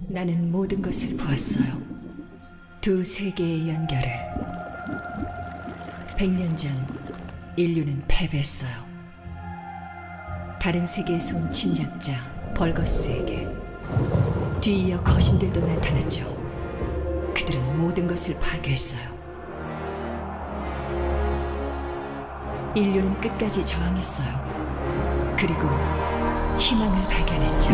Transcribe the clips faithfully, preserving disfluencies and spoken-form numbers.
나는 모든 것을 보았어요. 두 세계의 연결을. 백년 전 인류는 패배했어요. 다른 세계에서 온 침략자 벌거스에게. 뒤이어 거신들도 나타났죠. 그들은 모든 것을 파괴했어요. 인류는 끝까지 저항했어요. 그리고 희망을 발견했죠.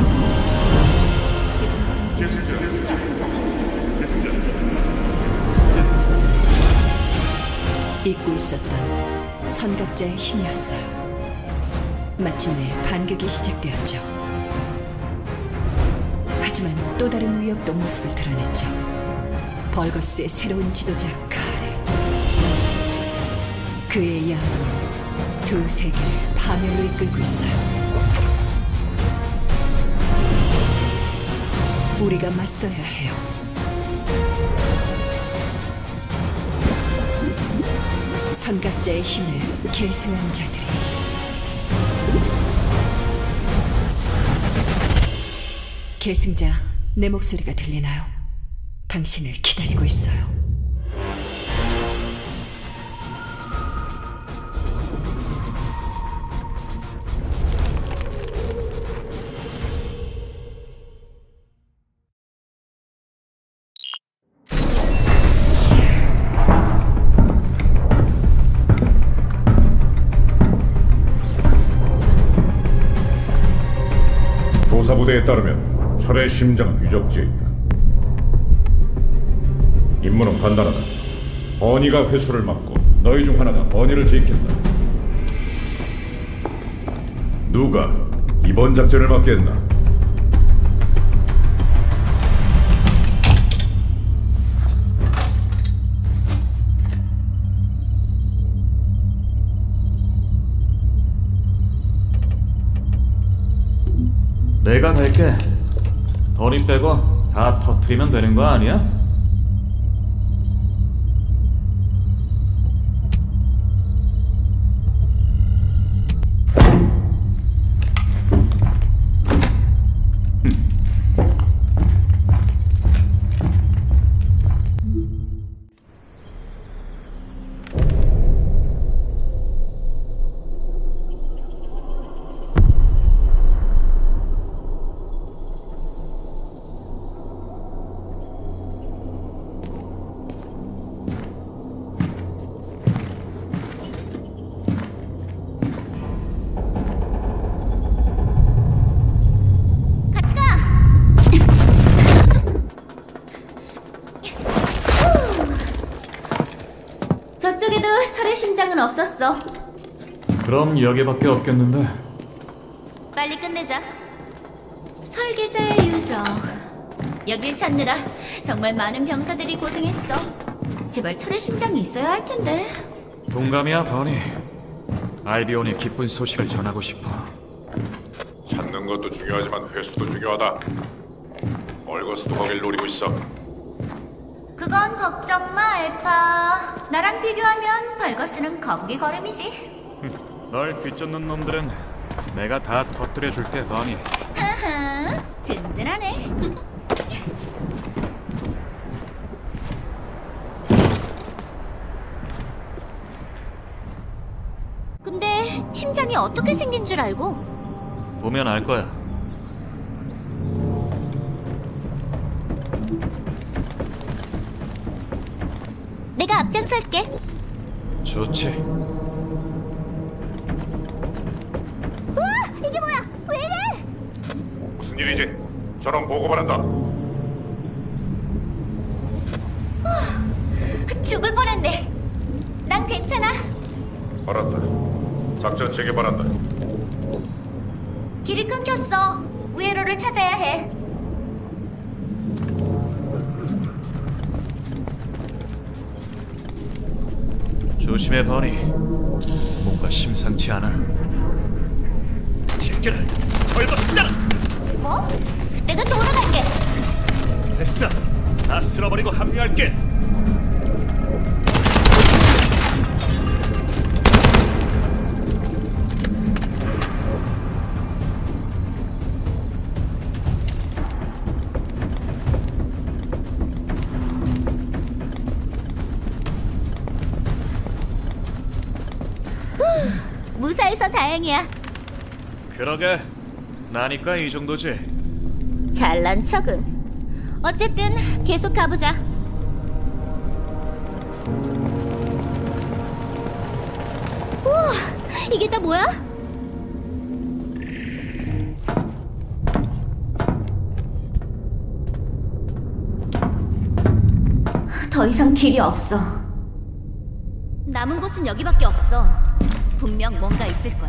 잊고 있었던 선각자의 힘이었어요. 마침내 반격이 시작되었죠. 하지만 또 다른 위협도 모습을 드러냈죠. 벌거스의 새로운 지도자 카렐. 그의 야망은 두 세계를 파멸로 이끌고 있어요. 우리가 맞서야 해요. 선각자의 힘을 계승한 자들이. 계승자, 내 목소리가 들리나요? 당신을 기다리고 있어요. 조사부대에 따르면 철의 심장은 유적지에 있다. 임무는 간단하다. 버니가 회수를 막고 너희 중 하나가 버니를 지킨다. 누가 이번 작전을 맡겠나? 내가 갈게. 버니 빼고 다 터트리면 되는 거 아니야? 저쪽에도 철의 심장은 없었어. 그럼 여기밖에 없겠는데. 빨리 끝내자. 설계자의 유적. 여길 찾느라 정말 많은 병사들이 고생했어. 제발 철의 심장이 있어야 할 텐데. 동감이야, 버니. 알비온의 기쁜 소식을 전하고 싶어. 찾는 것도 중요하지만 회수도 중요하다. 벌거스도 거길 노리고 있어. 그건 걱정 마, 알파. 나랑 비교하면 벌거스는 거북이 걸음이지. 널 뒤쫓는 놈들은 내가 다 터뜨려 줄게, 버니. 하하, 든든하네. 근데 심장이 어떻게 생긴 줄 알고? 보면 알 거야. 내가 앞장설게. 좋지. 우와! 이게 뭐야? 왜 이래? 무슨 일이지? 저런 보고 바란다. 죽을 뻔했네. 난 괜찮아. 알았다. 작전 재개발한다. 길이 끊겼어. 우회로를 찾아야 해. 조심해, 버니. 뭔가 심상치 않아. 챙겨라! 벌거스잖아! 뭐? 내가 돌아갈게. 됐어! 다 쓸어버리고 합류할게! 무사해서 다행이야. 그러게. 나니까 이 정도지. 잘난 척은. 어쨌든 계속 가보자. 우와, 이게 다 뭐야? 더 이상 길이 없어. 남은 곳은 여기밖에 없어. 분명 뭔가 있을 거야.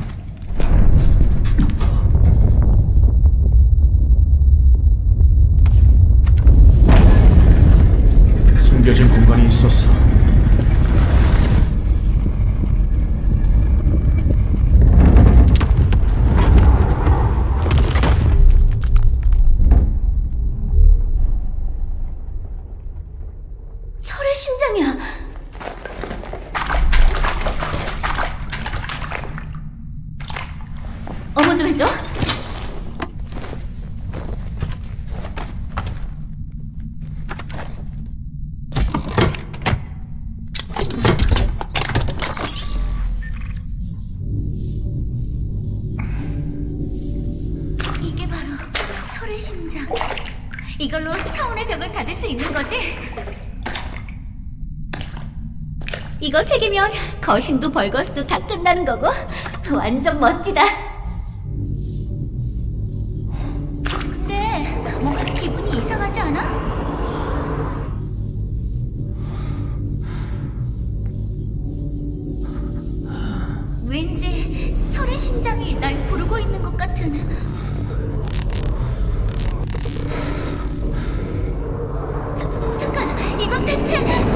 숨겨진 공간이 있었어. 철의 심장이야. 어머 좀 해줘. 이게 바로 철의 심장. 이걸로 차원의 벽을 닫을 수 있는 거지? 이거 세 개면 거신도 벌거스도 다 끝나는 거고. 완전 멋지다. 근데 뭔가 기분이 이상하지 않아? 왠지 철의 심장이 날 부르고 있는 것 같은. 자, 잠깐, 이건 대체...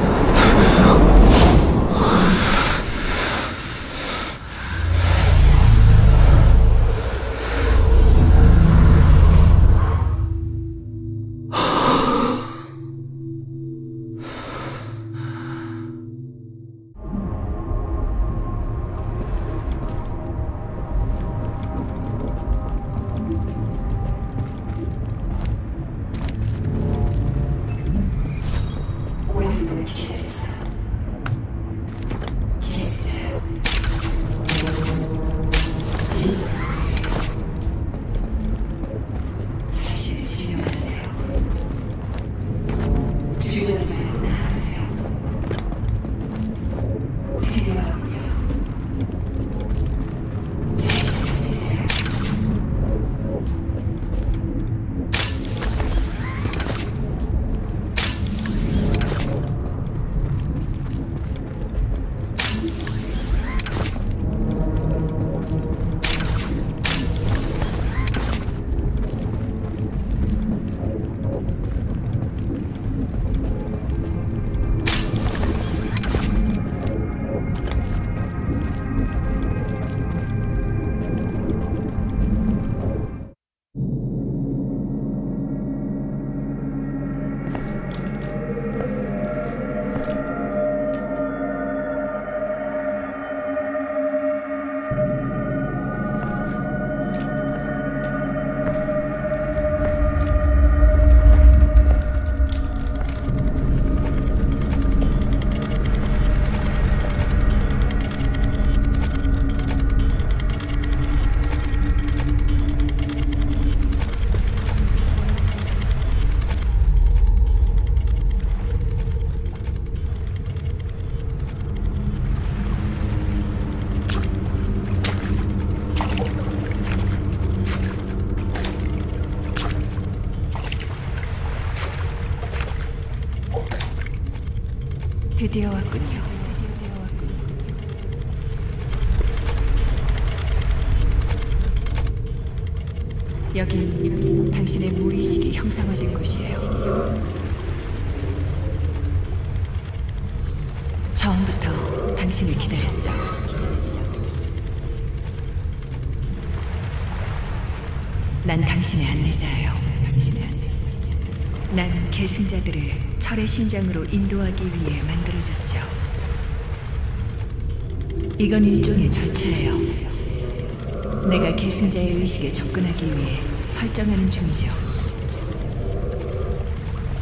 드디어 왔군요. 여긴 당신의 무의식이 형상화된 곳이에요. 처음부터 당신을 기다렸죠. 난 당신의 안내자예요. 난 계승자들을 철의 심장으로 인도하기 위해 만들어졌죠. 이건 일종의 절차예요. 내가 계승자의 의식에 접근하기 위해 설정하는 중이죠.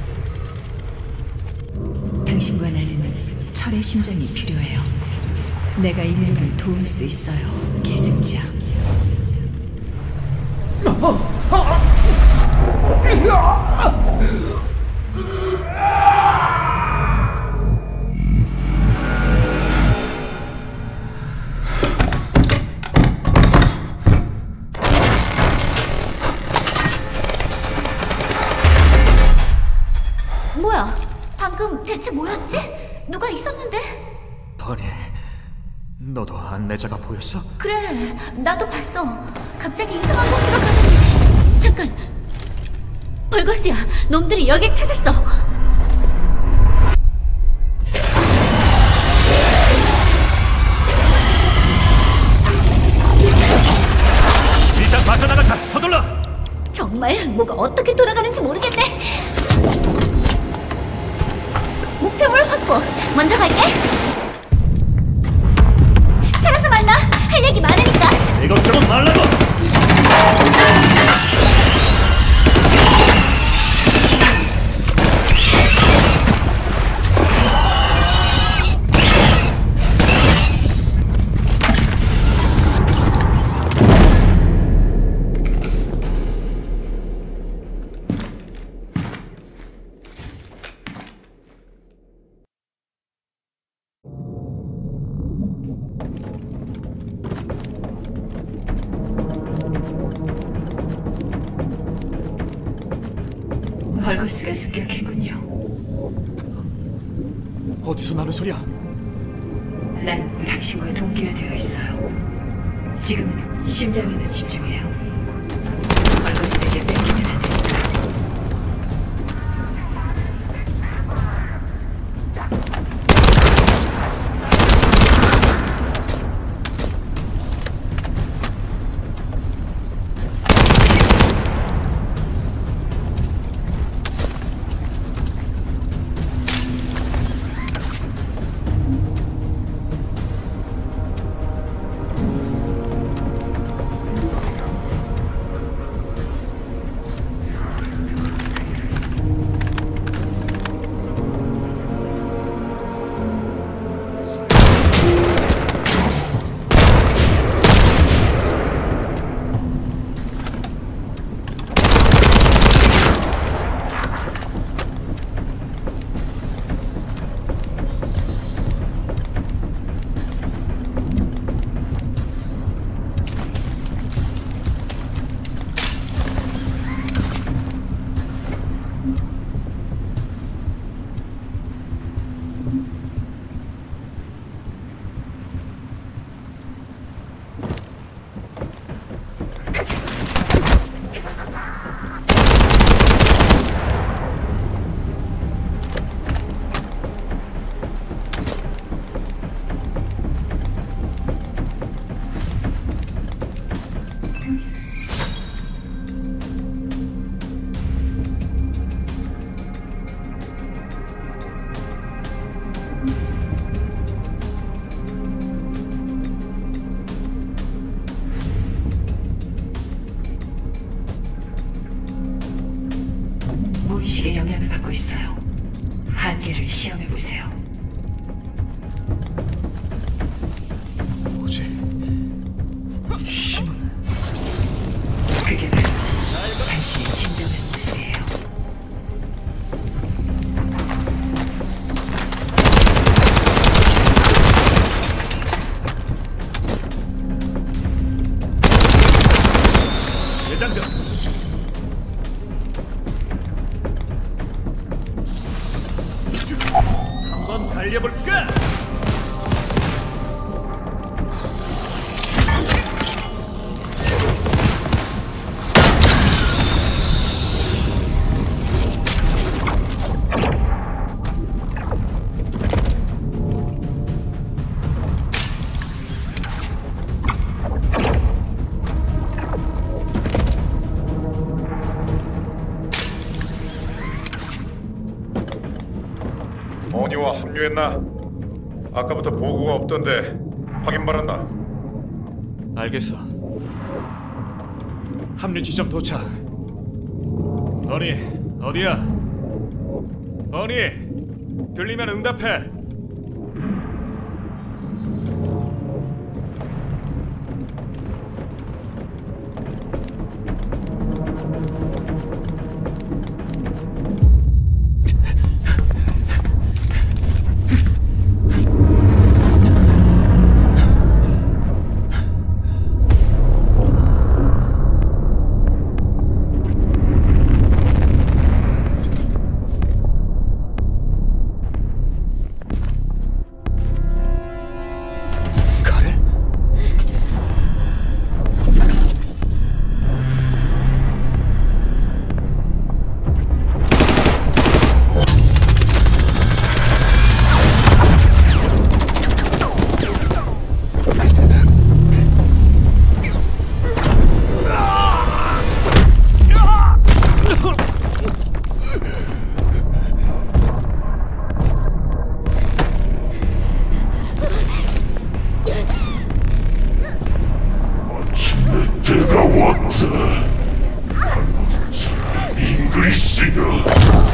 당신과 나는 철의 심장이 필요해요. 내가 인류를 도울 수 있어요, 계승자. 뭐야? 방금 대체 뭐였지? 누가 있었는데? 버니, 너도 안내자가 보였어? 그래, 나도 봤어. 갑자기 이상한 곳으로 가더니. 잠깐. 벌거스야, 놈들이 여길 찾았어. 일단 빠져나가자. 서둘러. 정말 뭐가 어떻게 돌아가는지 모르겠네. 목표물 확보. 먼저 갈게. 살아서 만나. 할 얘기 많으니까. 이 걱정은 말라고. 벌거스가 습격했군요. 어디서 나는 소리야? 난 당신과 동기화되어 있어요. 지금은 심장에만 집중해요. 벌거스에게 뺏기면 안 되니까. 무의식의 영향을 받고 있어요. 한계를 시험해보세요. 뭐지? 힘은? 그게 바로 당신의 진정한 모습이에요. 예장전. 한번 달려볼까? 어니와 합류했나? 아까부터 보고가 없던데 확인 받았나? 알겠어. 합류 지점 도착. 버니, 어디야? 버니, 들리면 응답해. 있어. 잉그리스여.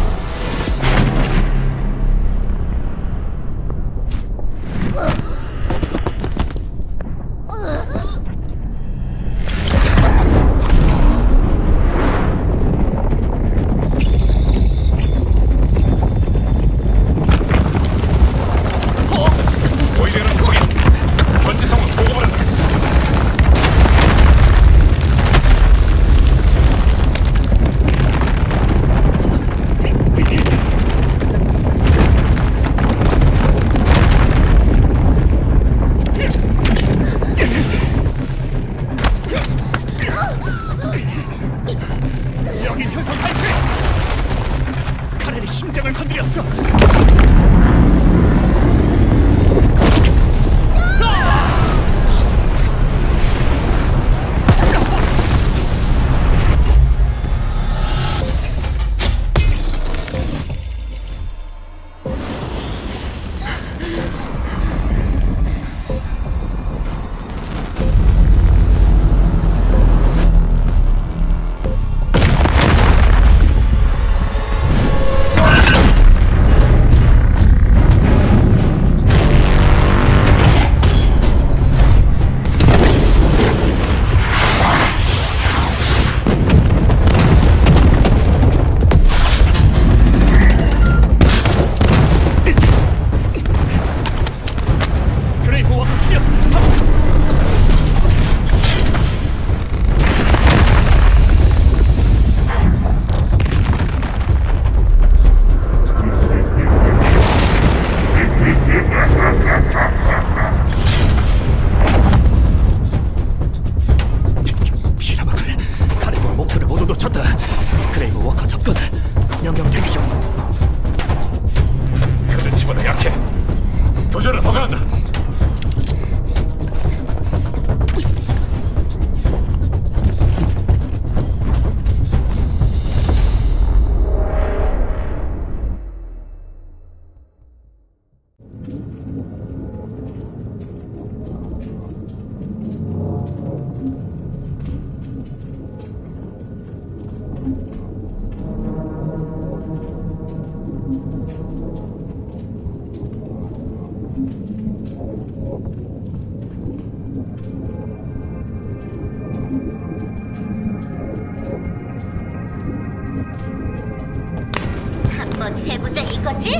한번 해보자 이거지?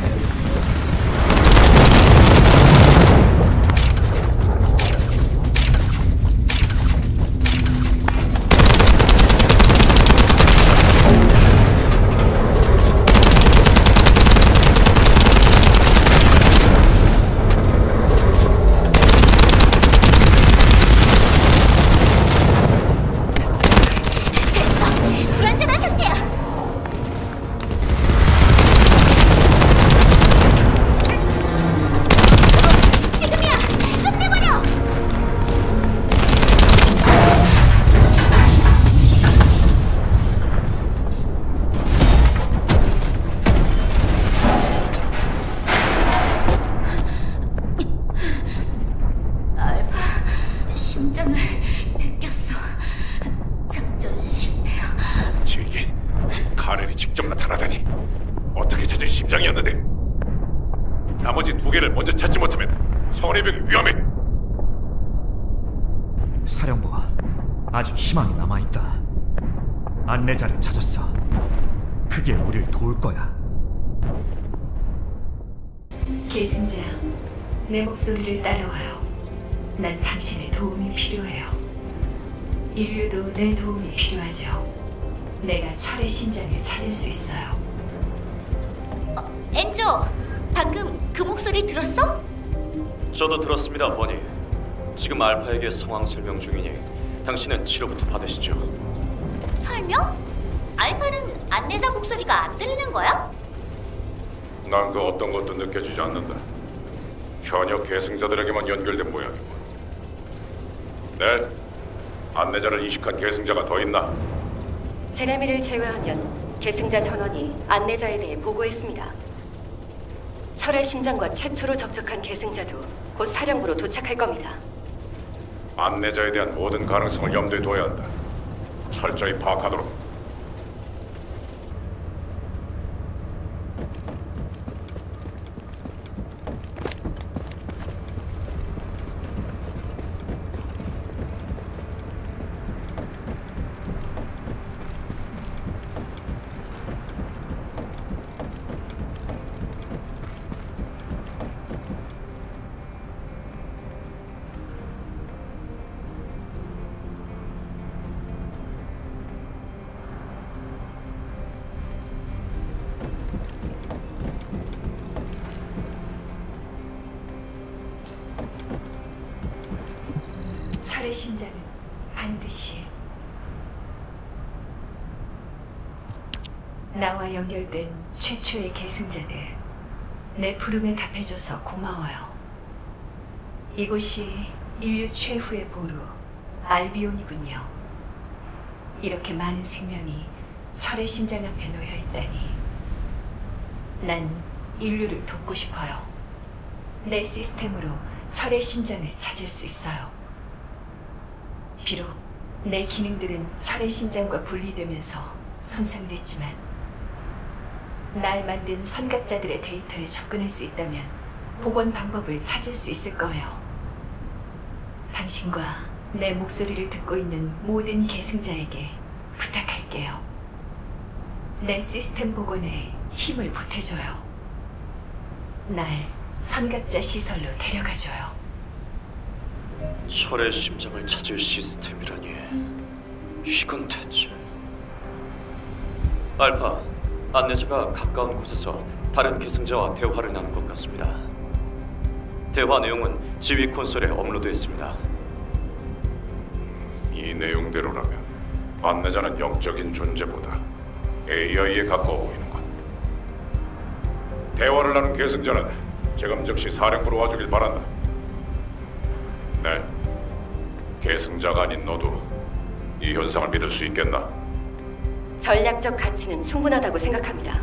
심장을 뺏겼어. 작전 실패야. 제게 카렌이 직접 나타나다니. 어떻게 찾은 심장이었는데? 나머지 두 개를 먼저 찾지 못하면 성원의병이 위험해. 사령부, 아직 희망이 남아있다. 안내자를 찾았어. 그게 우릴 도울 거야. 계승자, 내 목소리를 따라와요. 난 당신의 도움이 필요해요. 인류도 내 도움이 필요하죠. 내가 철의 심장을 찾을 수 있어요. 어, 엔조, 방금 그 목소리 들었어? 저도 들었습니다, 버니. 지금 알파에게 상황 설명 중이니 당신은 치료부터 받으시죠. 설명? 알파는 안내자 목소리가 안 들리는 거야? 난 그 어떤 것도 느껴지지 않는다. 현역 계승자들에게만 연결된 모양이고. 네, 안내자를 이식한 계승자가 더 있나? 제레미를 제외하면 계승자 전원이 안내자에 대해 보고했습니다. 철의 심장과 최초로 접촉한 계승자도 곧 사령부로 도착할 겁니다. 안내자에 대한 모든 가능성을 염두에 둬야 한다. 철저히 파악하도록. 철의 심장은 반드시 나와 연결된 최초의 계승자들, 내 부름에 답해줘서 고마워요. 이곳이 인류 최후의 보루 알비온이군요. 이렇게 많은 생명이 철의 심장 앞에 놓여있다니. 난 인류를 돕고 싶어요. 내 시스템으로 철의 심장을 찾을 수 있어요. 비록 내 기능들은 철의 심장과 분리되면서 손상됐지만 날 만든 선각자들의 데이터에 접근할 수 있다면 복원 방법을 찾을 수 있을 거예요. 당신과 내 목소리를 듣고 있는 모든 계승자에게 부탁할게요. 내 시스템 복원에 힘을 보태줘요. 날 선각자 시설로 데려가줘요. 철의 심장을 찾을 시스템이라니. 이건 대체... 알파, 안내자가 가까운 곳에서 다른 계승자와 대화를 나눈 것 같습니다. 대화 내용은 지휘 콘솔에 업로드했습니다. 이 내용대로라면 안내자는 영적인 존재보다 에이아이에 가까워 보이는군. 대화를 나눈 계승자는 지금 즉시 사령부로 와주길 바란다. 네, 계승자가 아닌 너도 이 현상을 믿을 수 있겠나? 전략적 가치는 충분하다고 생각합니다.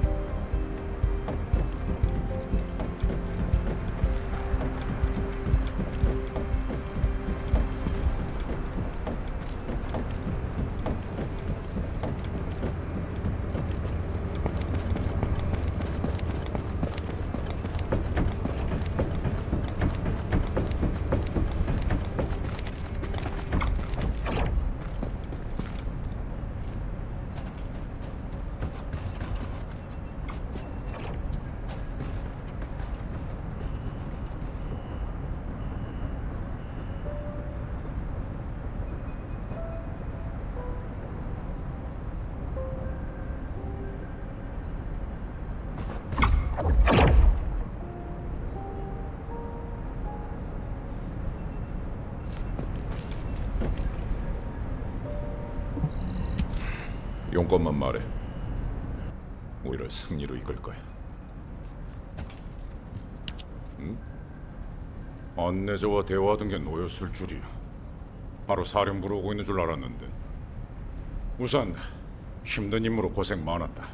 용건만 말해. 우리를 승리로 이끌 거야. 응? 안내자와 대화하던 게 너였을 줄이야. 바로 사령부로 오고 있는 줄 알았는데. 우선 힘든 임무로 고생 많았다.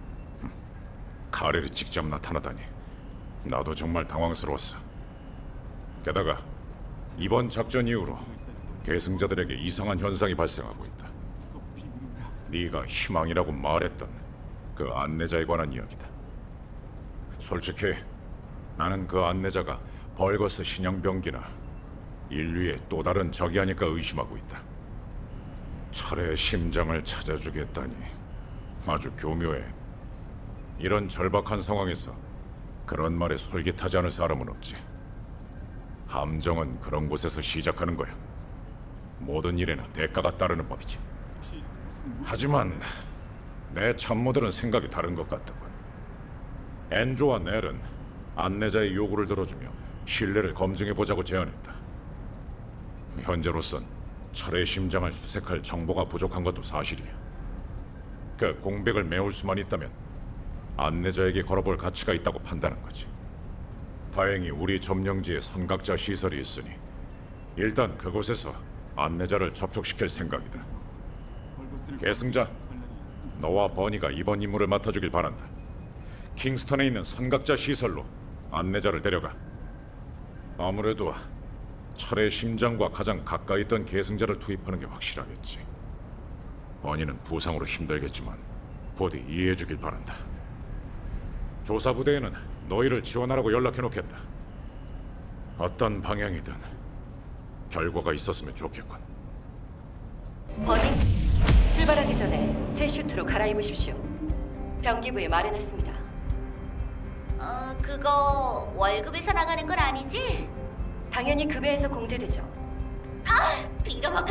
카렐이 직접 나타나다니 나도 정말 당황스러웠어. 게다가 이번 작전 이후로 계승자들에게 이상한 현상이 발생하고 있다. 네가 희망이라고 말했던 그 안내자에 관한 이야기다. 솔직히 나는 그 안내자가 벌거스 신형병기나 인류의 또 다른 적이 아닐까 의심하고 있다. 철의 심장을 찾아주겠다니 아주 교묘해. 이런 절박한 상황에서 그런 말에 솔깃하지 않을 사람은 없지. 함정은 그런 곳에서 시작하는 거야. 모든 일에는 대가가 따르는 법이지. 하지만 내 참모들은 생각이 다른 것 같더군. 앤조와 넬은 안내자의 요구를 들어주며 신뢰를 검증해보자고 제안했다. 현재로선 철의 심장을 수색할 정보가 부족한 것도 사실이야. 그 공백을 메울 수만 있다면 안내자에게 걸어볼 가치가 있다고 판단한 거지. 다행히 우리 점령지에 선각자 시설이 있으니 일단 그곳에서 안내자를 접촉시킬 생각이다. 계승자, 너와 버니가 이번 임무를 맡아주길 바란다. 킹스턴에 있는 선각자 시설로 안내자를 데려가. 아무래도 철의 심장과 가장 가까이 있던 계승자를 투입하는 게 확실하겠지. 버니는 부상으로 힘들겠지만 부디 이해해주길 바란다. 조사부대에는 너희를 지원하라고 연락해놓겠다. 어떤 방향이든 결과가 있었으면 좋겠군. 버니, 출발하기 전에 새 슈트로 갈아입으십시오. 병기부에 말해놨습니다. 어, 그거 월급에서 나가는 건 아니지? 당연히 급여에서 공제되죠. 아, 빌어먹을.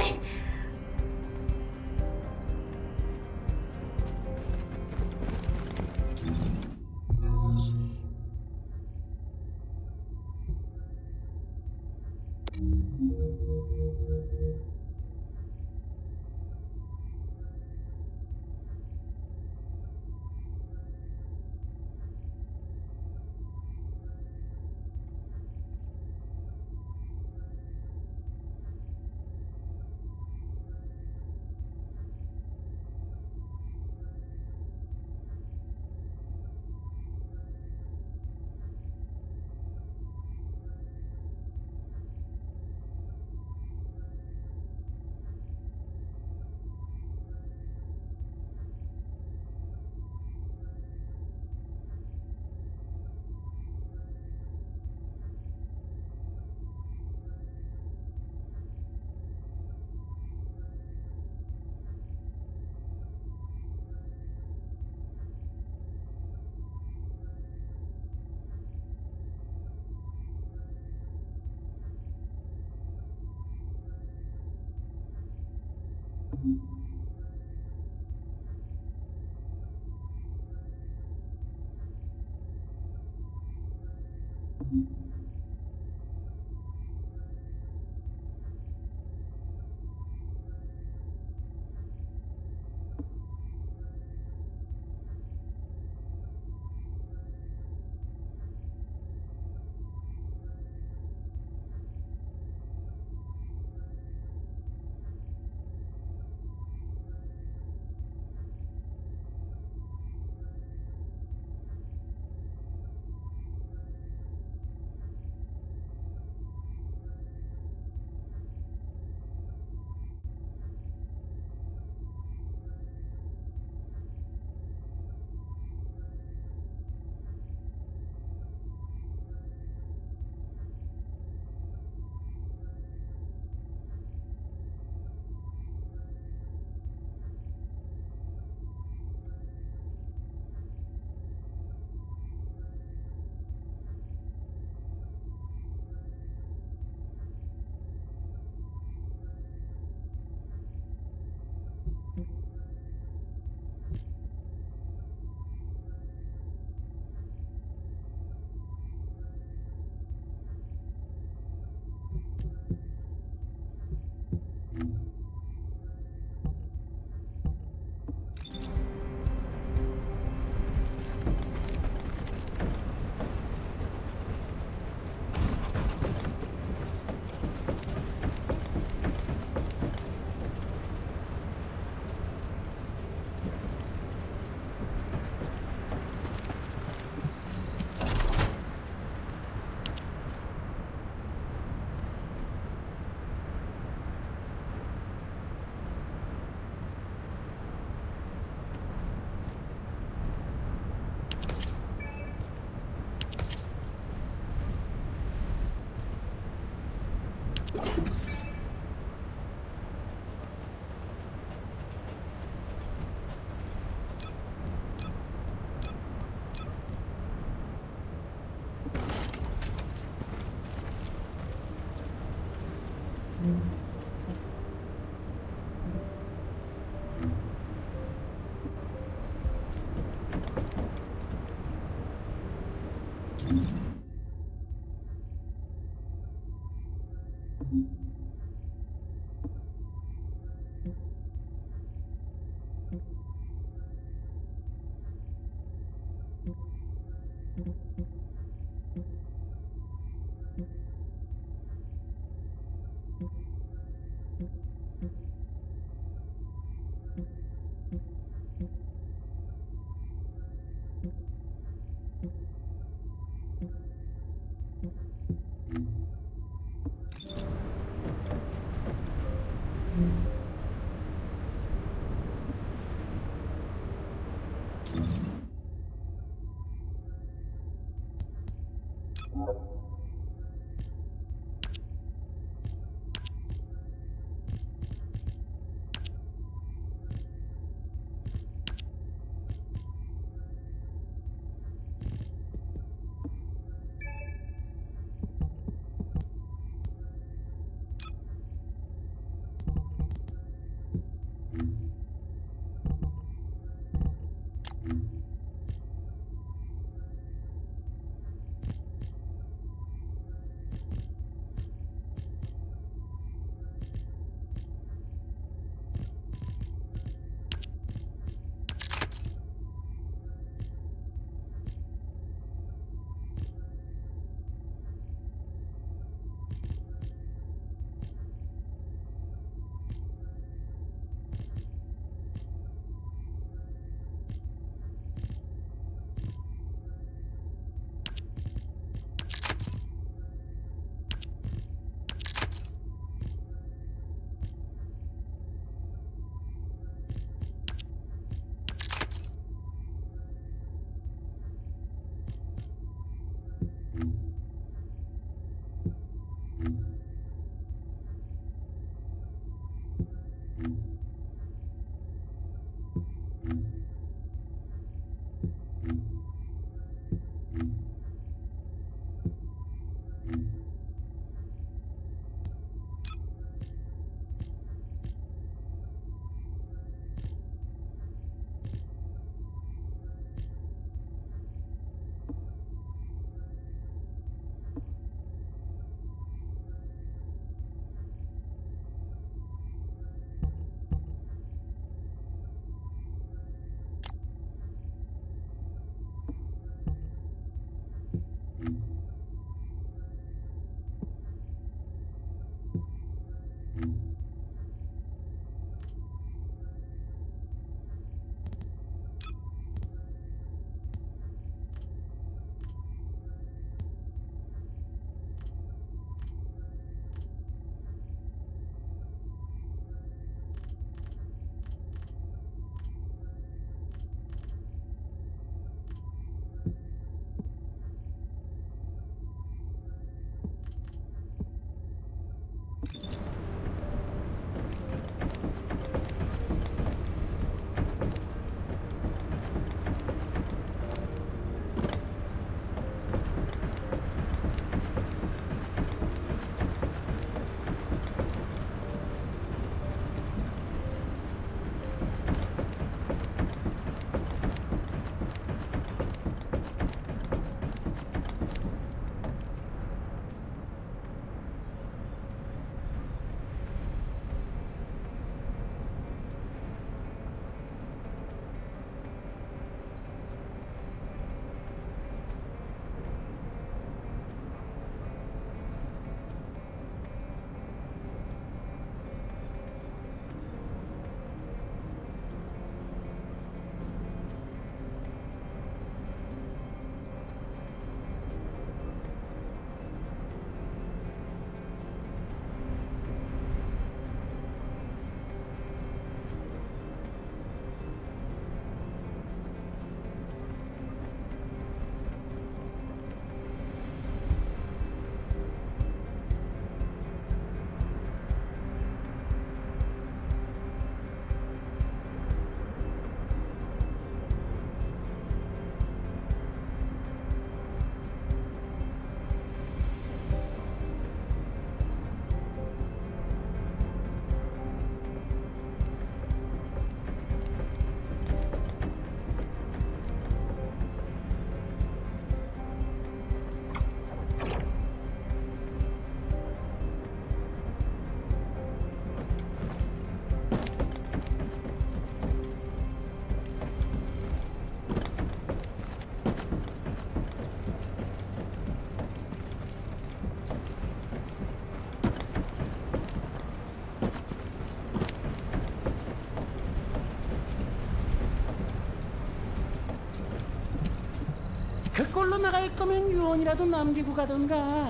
그 꼴로 나갈 거면 유언이라도 남기고 가던가.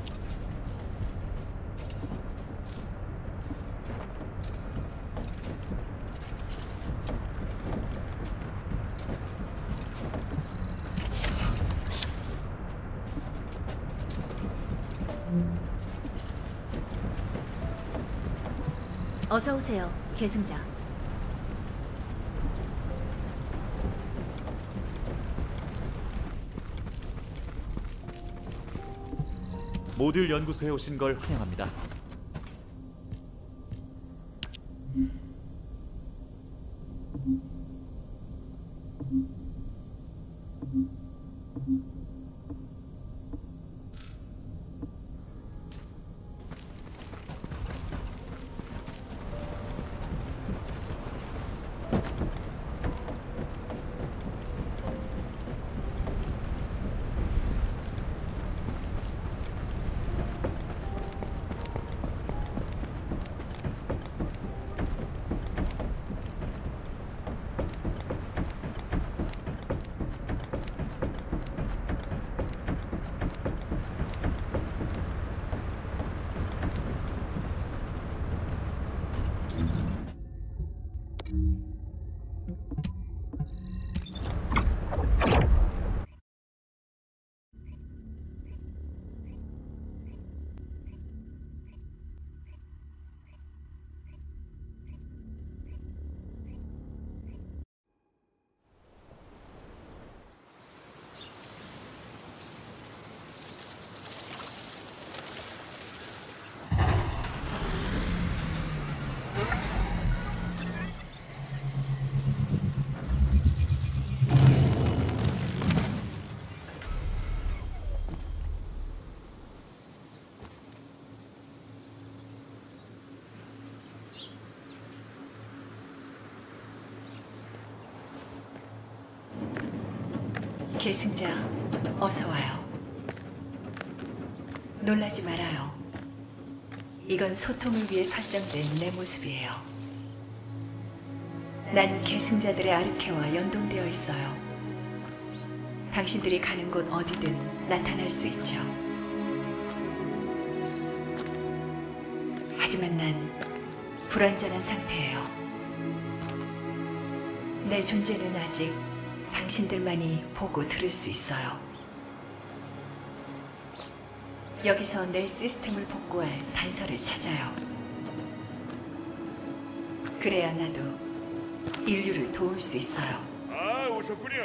어서 오세요, 계승자. 모듈 연구소에 오신 걸 환영합니다. 계승자, 어서 와요. 놀라지 말아요. 이건 소통을 위해 설정된 내 모습이에요. 난 계승자들의 아르케와 연동되어 있어요. 당신들이 가는 곳 어디든 나타날 수 있죠. 하지만 난 불완전한 상태예요. 내 존재는 아직 당신들만이 보고 들을 수 있어요. 여기서 내 시스템을 복구할 단서를 찾아요. 그래야 나도 인류를 도울 수 있어요. 아, 오셨군요.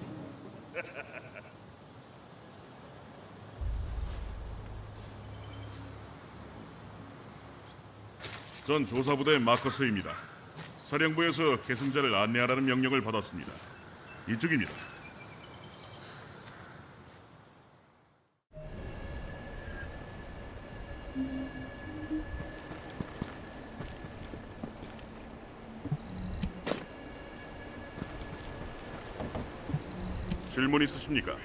전 조사부대 마커스입니다. 사령부에서 계승자를 안내하라는 명령을 받았습니다. 이쪽입니다. 질문 있으십니까?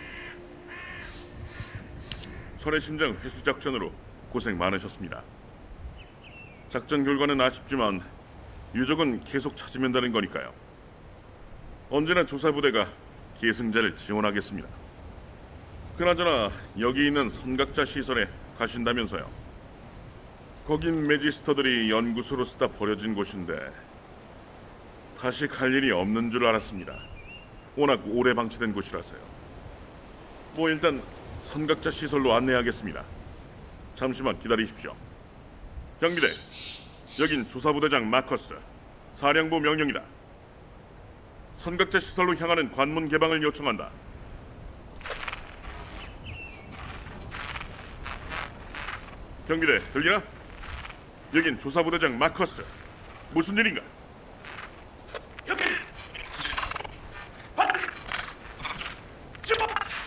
철의 심장 회수 작전으로 고생 많으셨습니다. 작전 결과는 아쉽지만 유적은 계속 찾으면 되는 거니까요. 언제나 조사부대가 계승자를 지원하겠습니다. 그나저나 여기 있는 선각자 시설에 가신다면서요. 거긴 매지스터들이 연구소로 쓰다 버려진 곳인데 다시 갈 일이 없는 줄 알았습니다. 워낙 오래 방치된 곳이라서요. 뭐 일단 선각자 시설로 안내하겠습니다. 잠시만 기다리십시오. 경비대, 여긴 조사부대장 마커스, 사령부 명령이다. 선각자 시설로 향하는 관문 개방을 요청한다. 경비대, 들리나? 여긴 조사부대장 마커스. 무슨 일인가? 여기! 반대! 집어!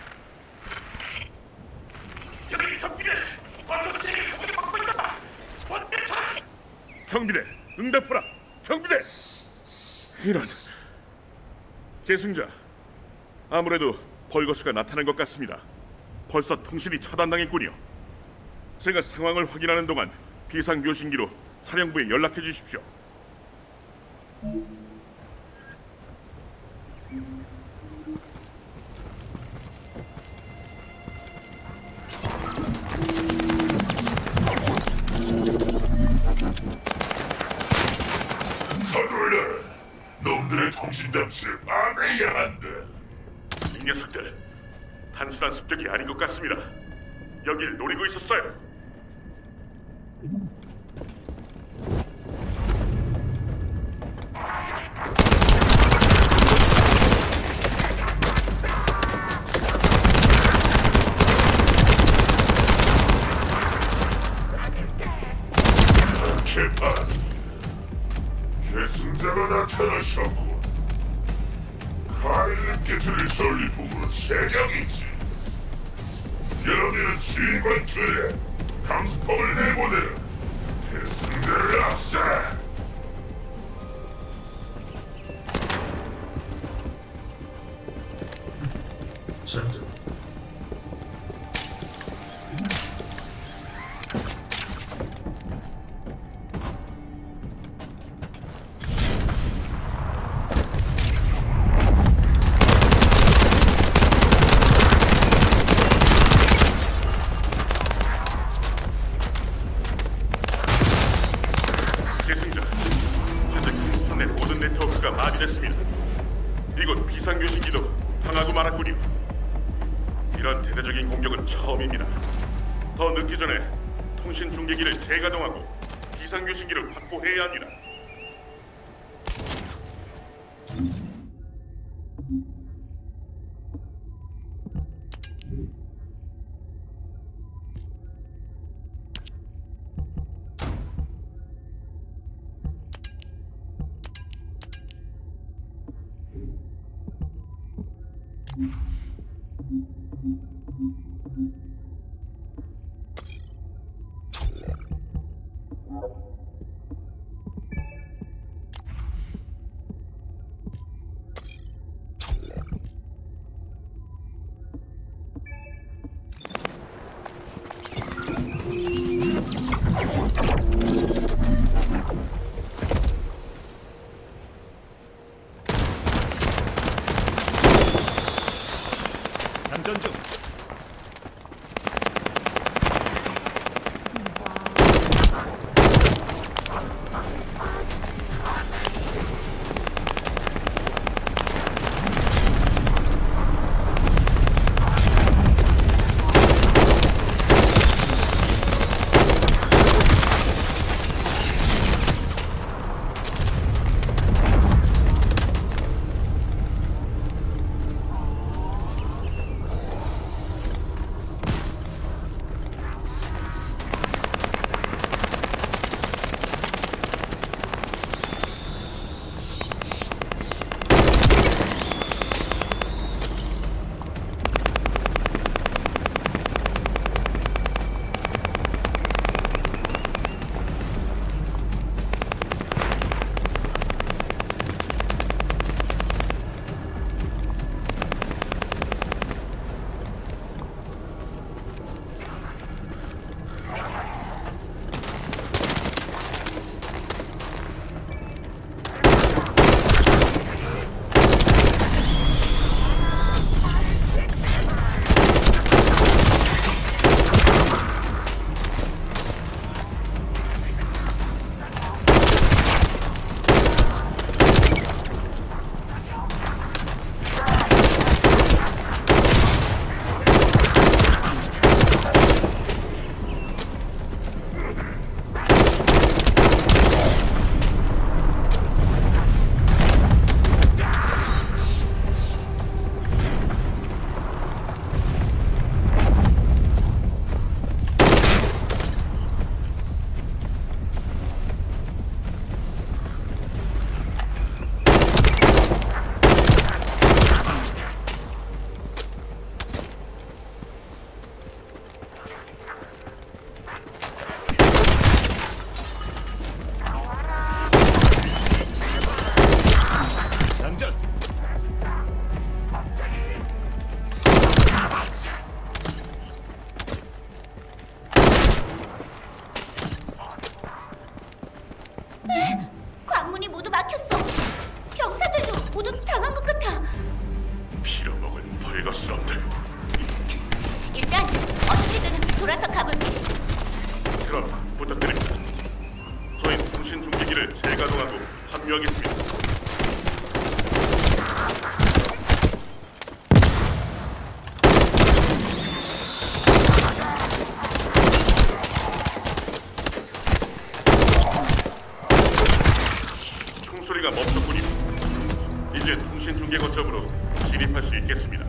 여기 경비대! 마커스에 공격받고 있다! 번개차! 경비대, 응답하라! 경비대! 이런... 계승자, 아무래도 벌거스가 나타난 것 같습니다. 벌써 통신이 차단당했군요. 제가 상황을 확인하는 동안 비상교신기로 사령부에 연락해 주십시오. 단순한 습격이 아닌 것 같습니다. 여길 노리고 있었어요. 개판 계승자가 나타나셨고 카일님께 드릴 전리품으로 제격이지. 여러분은 주인공 틀에 강수법을 내보내라. 계승자를 앞세. 전투 계승자, 현재 킹스턴 내 모든 네트워크가 마비됐습니다. 이곳 비상교신기도 당하고 말았군요. 이런 대대적인 공격은 처음입니다. 더 늦기 전에 통신 중계기를 재가동하고 비상교신기를 확보해야 합니다. 장전 중. 관문이 모두 막혔어. 병사들도 모두 당한 것 같아. 빌어먹은 벌거스럼들. 일단 어떻게든 돌아서 가볼게. 그럼 부탁드립니다. 저희 통신 중계기를 재가동하고 합류하겠습니다. 총소리가 멈췄군요. 이제 통신 중계 거점으로 진입할 수 있겠습니다.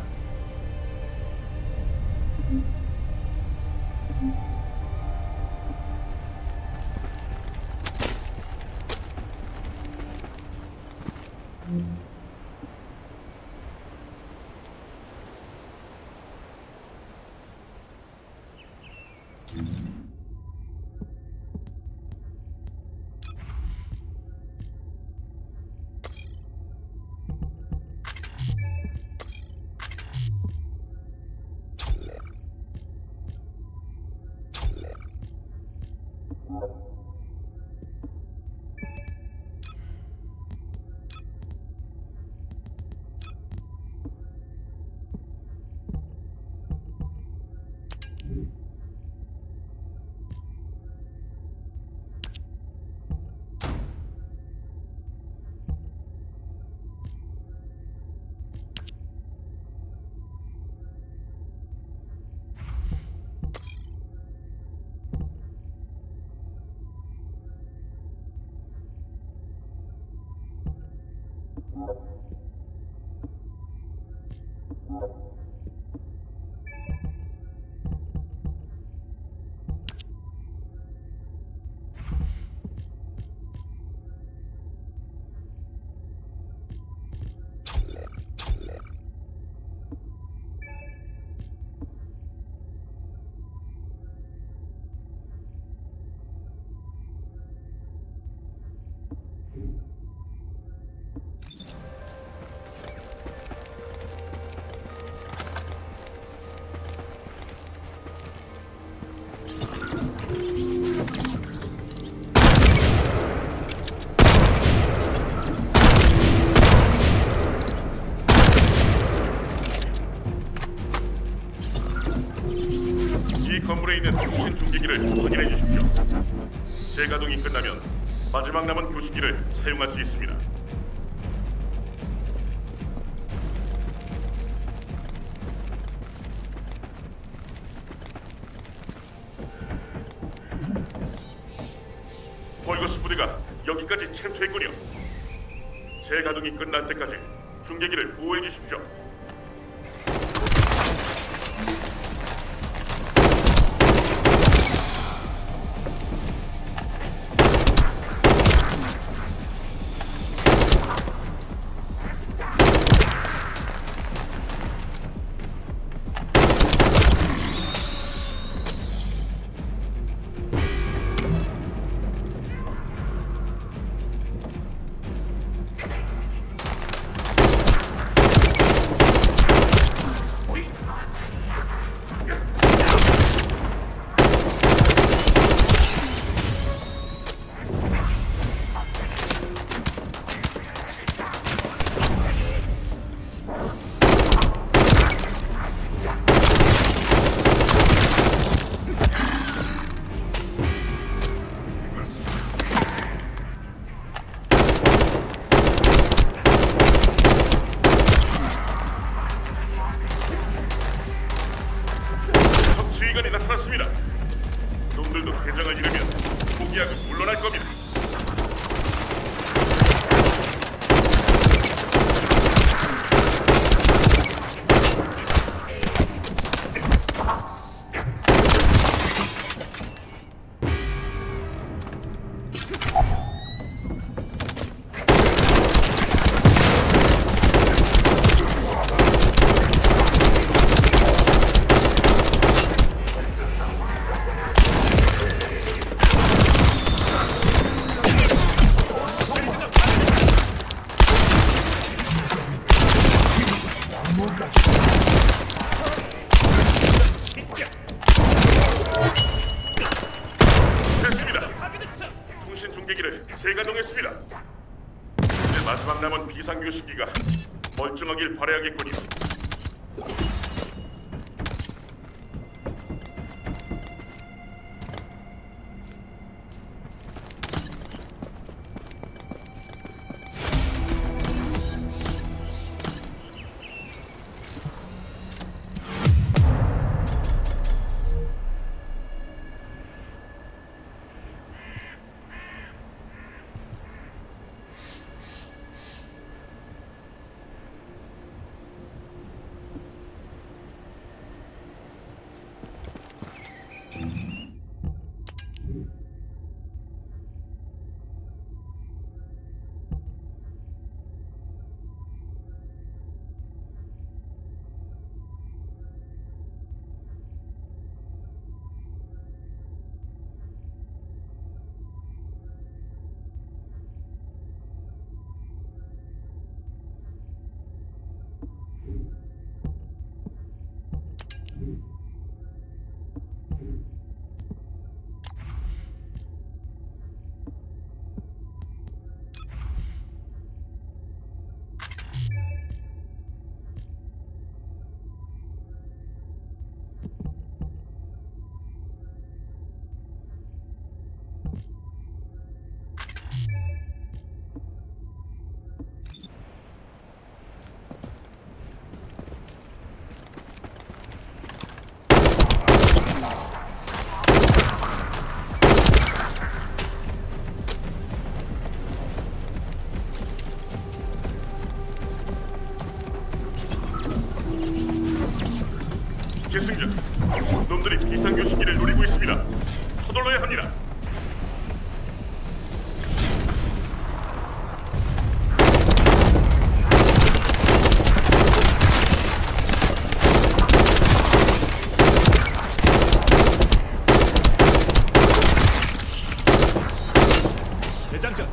건물에 있는 통신 중계기를 확인해 주십시오. 재가동이 끝나면 마지막 남은 교시기를 사용할 수 있습니다. 폴거스 부대가 여기까지 침투했군요. 재가동이 끝날 때까지 중계기를 보호해 주십시오. 지휘관이 나타났습니다. 놈들도 대장을 잃으면 포기하고 물러날 겁니다. 재가동했습니다. 이제 마지막 남은 비상교신기가 멀쩡하길 바라야겠군요. 재장전.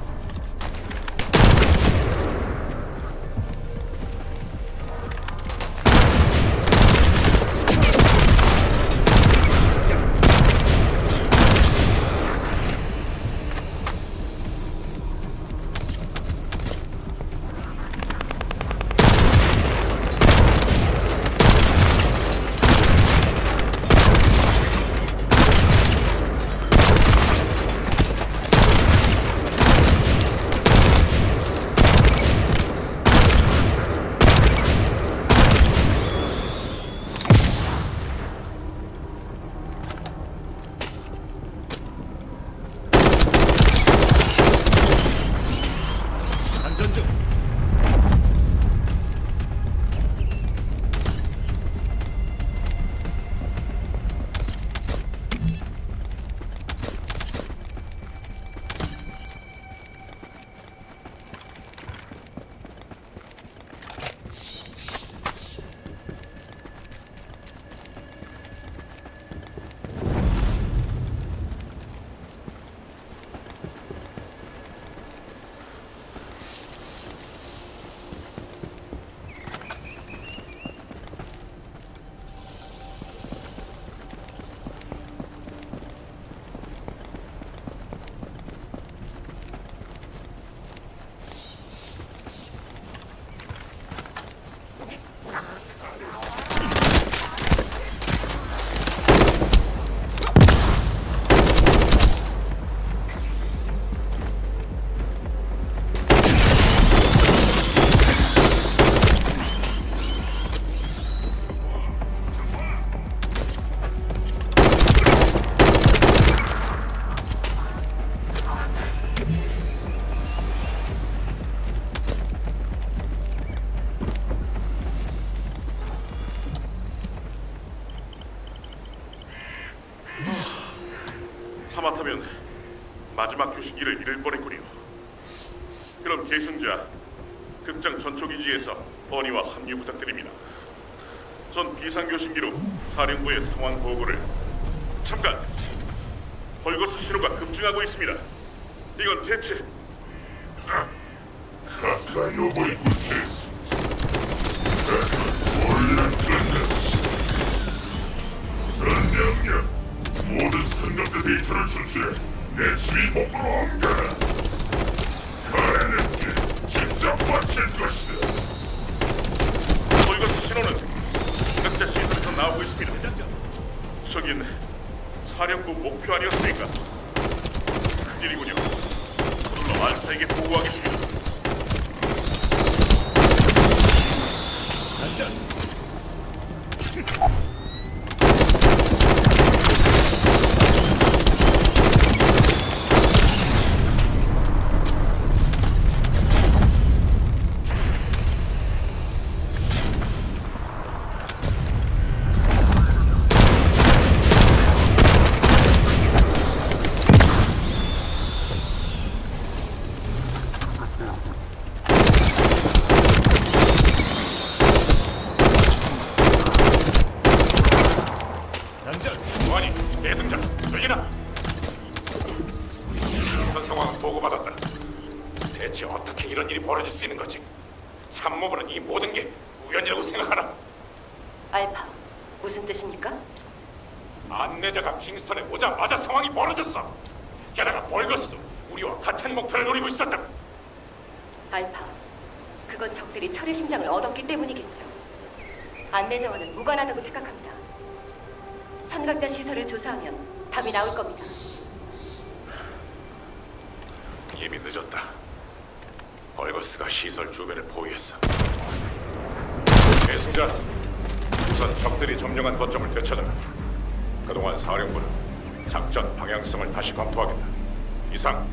하마터면 마지막 교신기를 잃을 뻔했군요. 그럼 계승자, 극장 전초기지에서 버니와 합류 부탁드립니다. 전 비상교신기로 사령부의 상황 보고를... 잠깐! 벌거스 신호가 급증하고 있습니다. 이건 대체... 가까이 오고 있군, 계승자. 올란 끝났지. 전 명령, 모든 선각대 데이터를 준수해 내 지휘 복구로 옮겨라. 가라는게 직접 마칠 것이다. 벌거스 신호는 각자 시설에서 나오고 있습니다. 저긴 사령부 목표 아니었습니까? 큰일이군요. 서둘러 알파에게 보고하겠습니다. 안전. 보아니, 대승자, 저기나! 비슷한 상황을 보고받았다. 대체 어떻게 이런 일이 벌어질 수 있는 거지? 참모부는 이 모든 게 우연이라고 생각하나? 알파, 무슨 뜻입니까? 안내자가 킹스턴에 오자마자 상황이 벌어졌어. 게다가 벌거스도 우리와 같은 목표를 노리고 있었다. 알파, 그건 적들이 철의 심장을 얻었기 때문이겠죠. 안내자와는 무관하다고 생각합니다. 선각자 시설을 조사하면 답이 나올 겁니다. 이미 늦었다. 벌거스가 시설 주변을 포위했어. 계승자, 우선 적들이 점령한 거점을 되찾아라. 그동안 사령부는 작전 방향성을 다시 검토하겠다. 이상.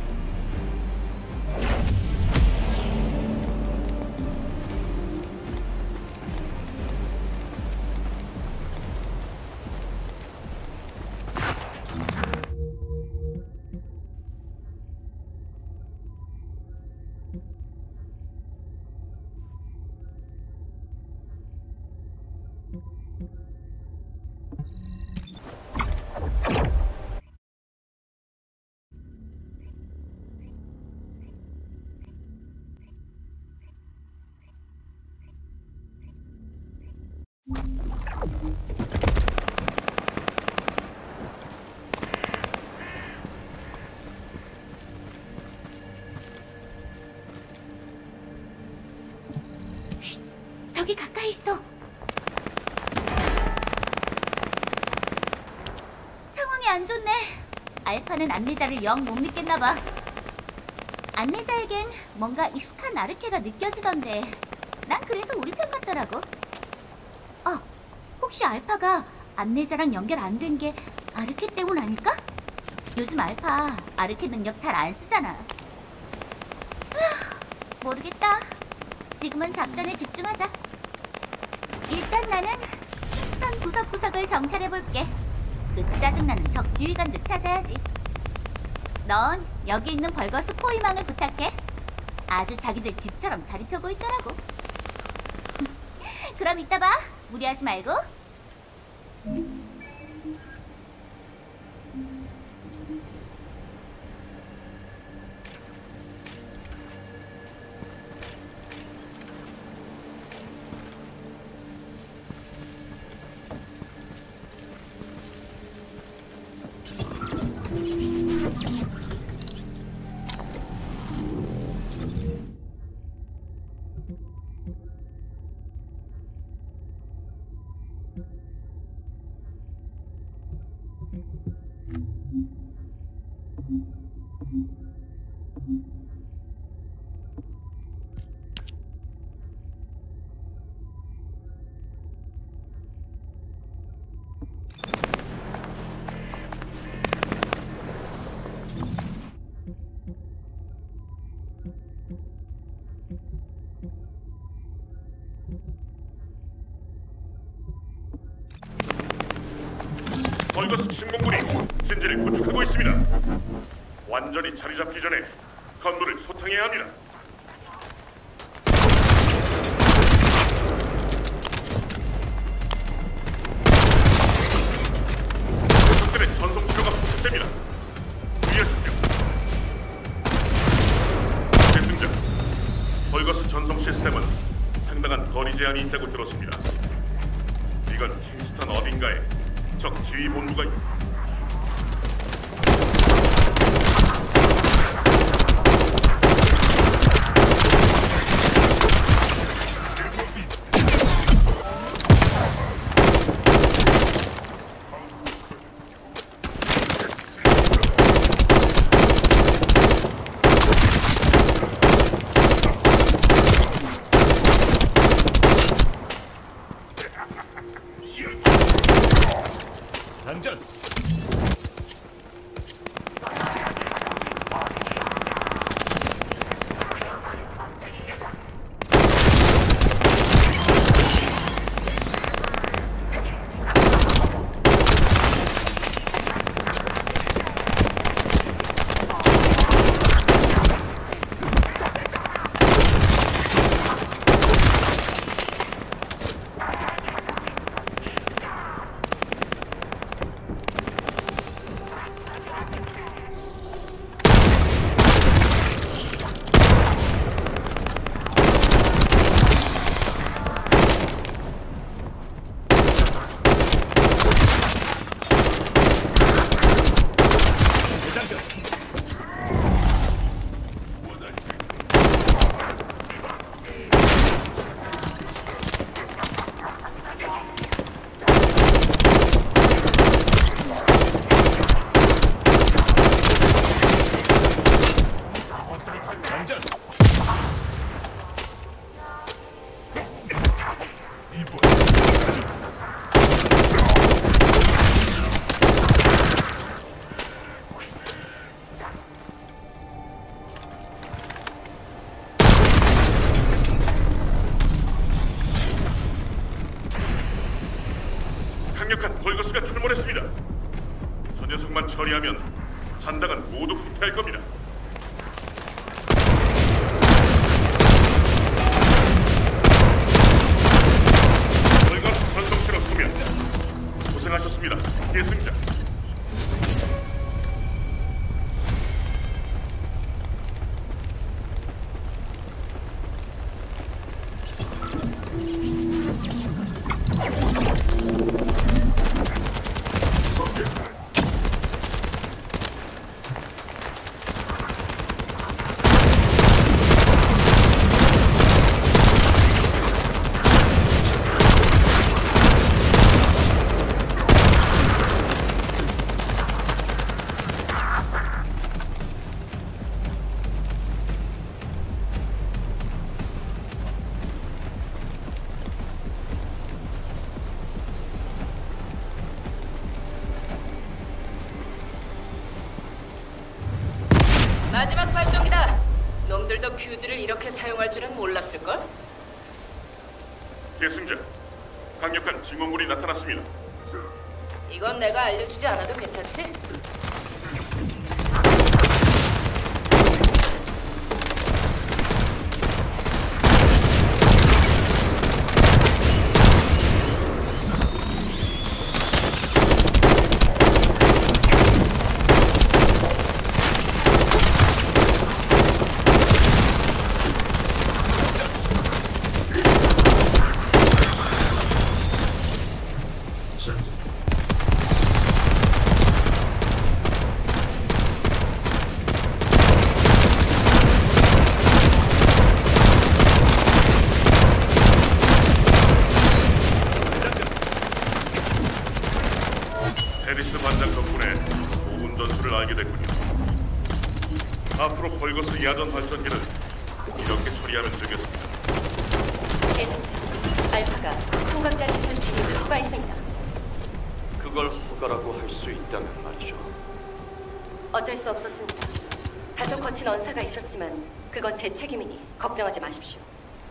저기 가까이 있어. 상황이 안 좋네. 알파는 안내자를 영 못 믿겠나봐. 안내자에겐 뭔가 익숙한 아르케가 느껴지던데 난 그래서 우리 편 같더라고. 어, 혹시 알파가 안내자랑 연결 안 된 게 아르케 때문 아닐까? 요즘 알파 아르케 능력 잘 안 쓰잖아. 하, 모르겠다. 지금은 작전에 집중하자. 일단 나는 킹스턴 구석구석을 정찰해볼게. 그 짜증나는 적 지휘관도 찾아야지. 넌 여기 있는 벌거스 포위망을 부탁해. 아주 자기들 집처럼 자리 펴고 있더라고. 그럼 이따 봐. 무리하지 말고. 벌거스 침공군이 진지를 구축하고 있습니다. 완전히 자리 잡기 전에 건물을 소탕해야 합니다. 적들의 전송 치료가 포착됩니다. 주의하십시오. 대승자, 벌거스 전송 시스템은 상당한 거리 제한이 있다고 들었습니다. 이건 킹스턴 어딘가에 적 지휘 본부가 있... 장전! 강력한 벌거스가 출몰했습니다. 저 녀석만 처리하면 잔당은 모두 후퇴할 겁니다. 벌거스 전송체로 소멸. 고생하셨습니다. 계승자. 마지막 발동이다. 놈들도 퓨즈를 이렇게 사용할 줄은 몰랐을걸? 계승자, 강력한 증오물이 나타났습니다. 이건 내가 알려주지 않아도 괜찮지? 페리스 반장 덕분에 좋은 전술을 알게 됐군요. 앞으로 벌거스 야전 발전기를 이렇게 처리하면 되겠습니다. 계승자, 알파가 통각자 시설 진입을 허가했습니다. 그걸 허가라고 할 수 있다면 말이죠. 어쩔 수 없었습니다. 다소 거친 언사가 있었지만 그건 제 책임이니 걱정하지 마십시오.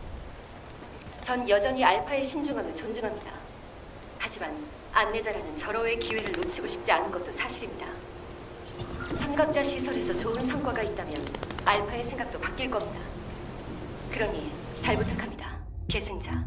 전 여전히 알파의 신중함을 존중합니다. 하지만 안내자라는 절호의 기회를 놓치고 싶지 않은 것도 사실입니다. 삼각자 시설에서 좋은 성과가 있다면 알파의 생각도 바뀔 겁니다. 그러니 잘 부탁합니다, 계승자.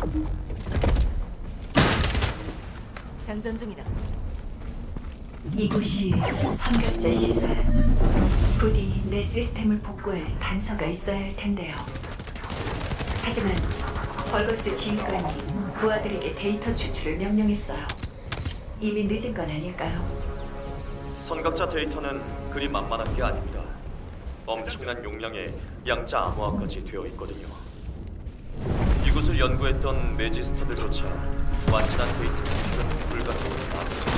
장전 중이다. 이곳이 선결자 시설. 부디 내 시스템을 복구할 단서가 있어야 할 텐데요. 하지만 벌거스 지휘관이 부하들에게 데이터 추출을 명령했어요. 이미 늦은 건 아닐까요? 선각자 데이터는 그리 만만한 게 아닙니다. 엄청난 용량의 양자 암호화까지 되어 있거든요. 이곳을 연구했던 매지스터들조차 완전한 데이터 추출은 불가능합니다.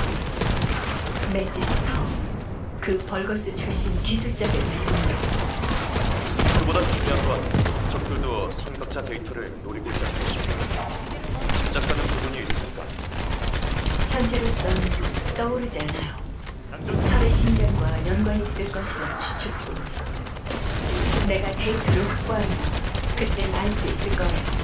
매지스터, 그 벌거스 출신 기술자들 말입니다. 그보다 중요한 건 적들도 선각자 데이터를 노리고 있다는 것입니다. 짐작하는 부분이 있습니다. 현재로선 떠오르지 않아요. 철의 심장과 연관이 있을 것이라 추측뿐. 내가 데이터를 확보하면 그땐 알 수 있을 거예요.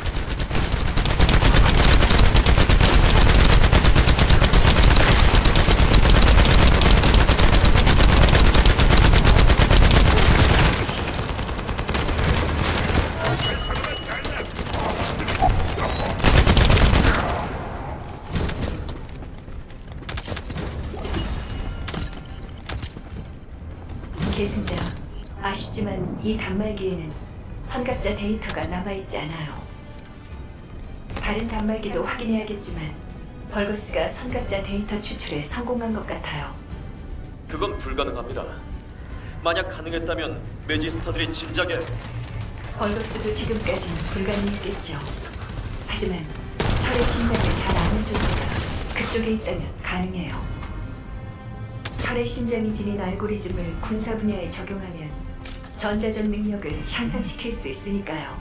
계승자, 아쉽지만 이 단말기에는 선각자 데이터가 남아있지 않아요. 다른 단말기도 확인해야겠지만 벌거스가 선각자 데이터 추출에 성공한 것 같아요. 그건 불가능합니다. 만약 가능했다면 매지스터들이 진작에... 벌거스도 지금까지는 불가능했겠죠. 하지만 철의 심장을 잘 아는 존재가 그쪽에 있다면 가능해요. 철의 심장이 지닌 알고리즘을 군사 분야에 적용하면 전자전 능력을 향상시킬 수 있으니까요.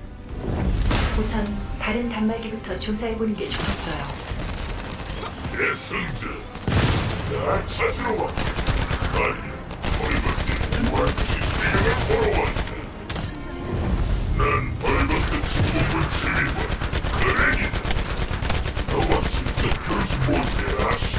우선 다른 단말기부터 조사해보는 게 좋겠어요. 계승자, 나 찾으러 왔다. 아니, 벌거스 완치 수행을 보러 왔다. 난 벌거스 침묵을 지휘관 그렉이다. 너와 진짜 그러지 못해, 아시.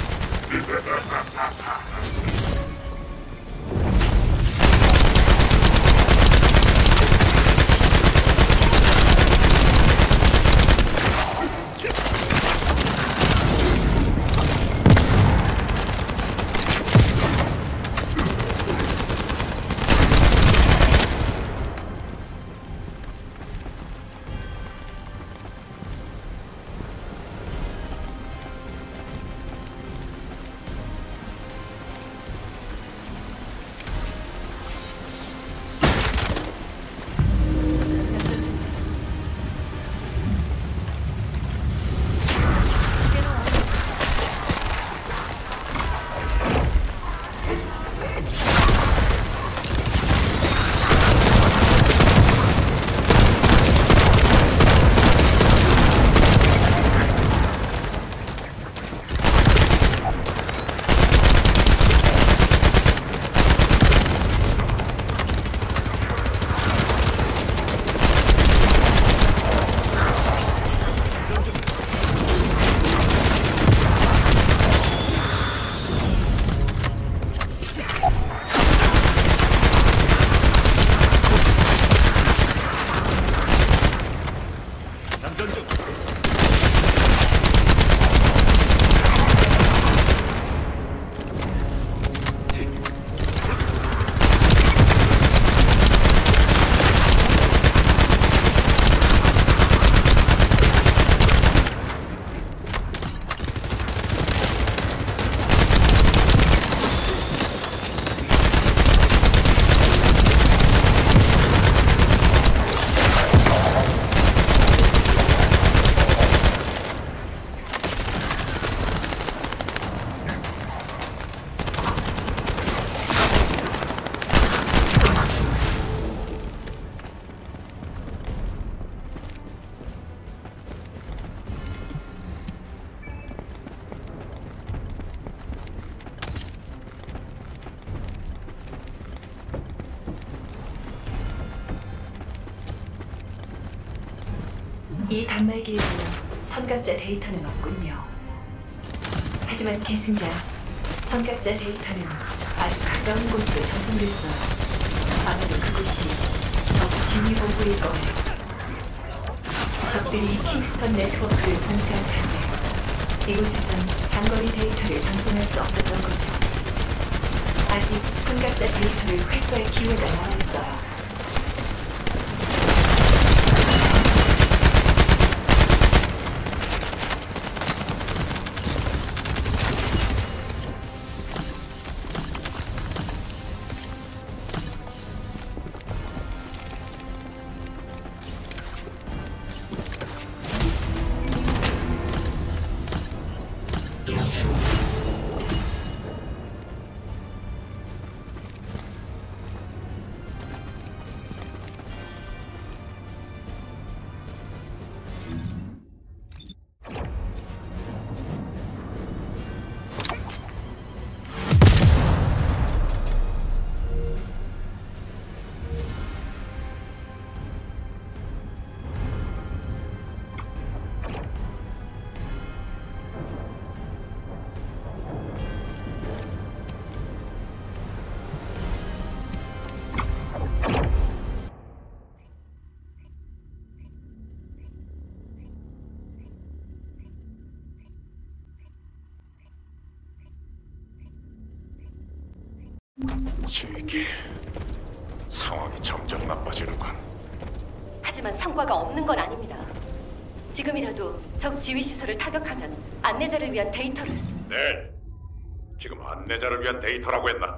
이 단말기에도 선각자 데이터는 없군요. 하지만 계승자, 선각자 데이터는 아주 가까운 곳으로 전송됐어요. 아마도 그곳이 적 진위본부일 거예요. 적 적들이 킹스턴 네트워크를 봉쇄한 탓에 이곳에선 장거리 데이터를 전송할 수 없었던 거죠. 아직 선각자 데이터를 회수할 기회가 남아있어요. 제게 상황이 점점 나빠지는군. 하지만 성과가 없는 건 아닙니다. 지금이라도 적 지휘 시설을 타격하면 안내자를 위한 데이터를. 네, 지금 안내자를 위한 데이터라고 했나?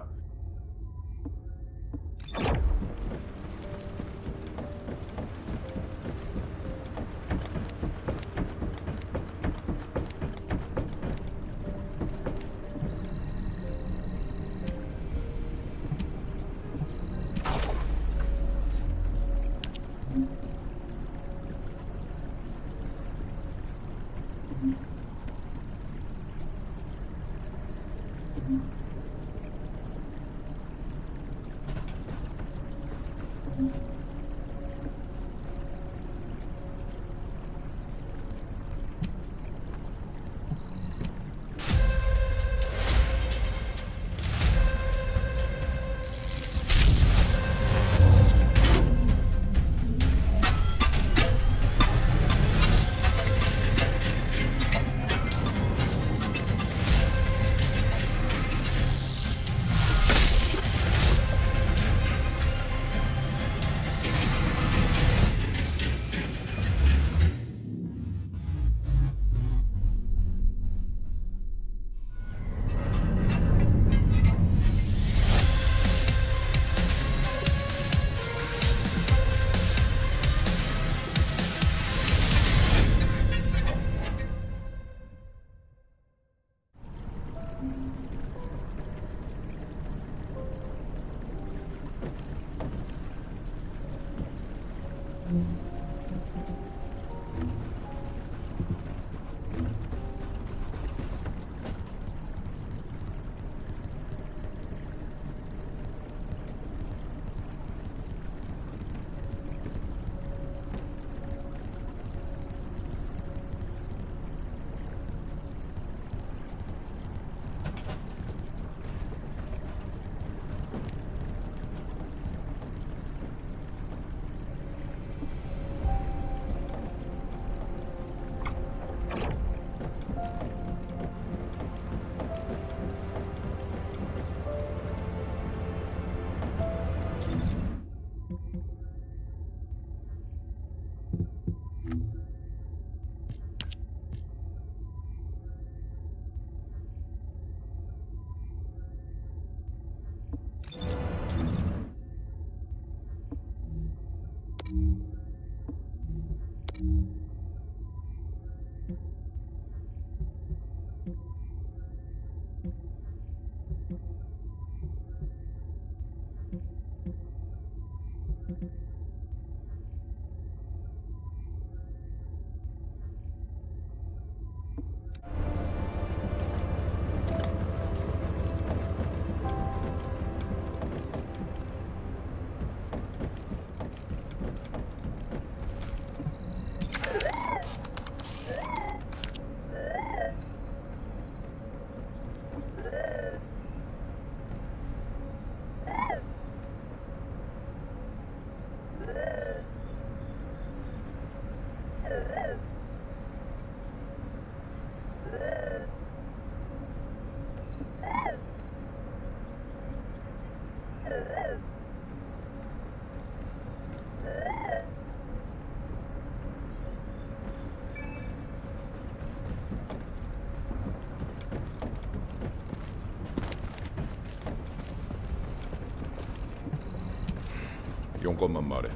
어려운 것만 말해.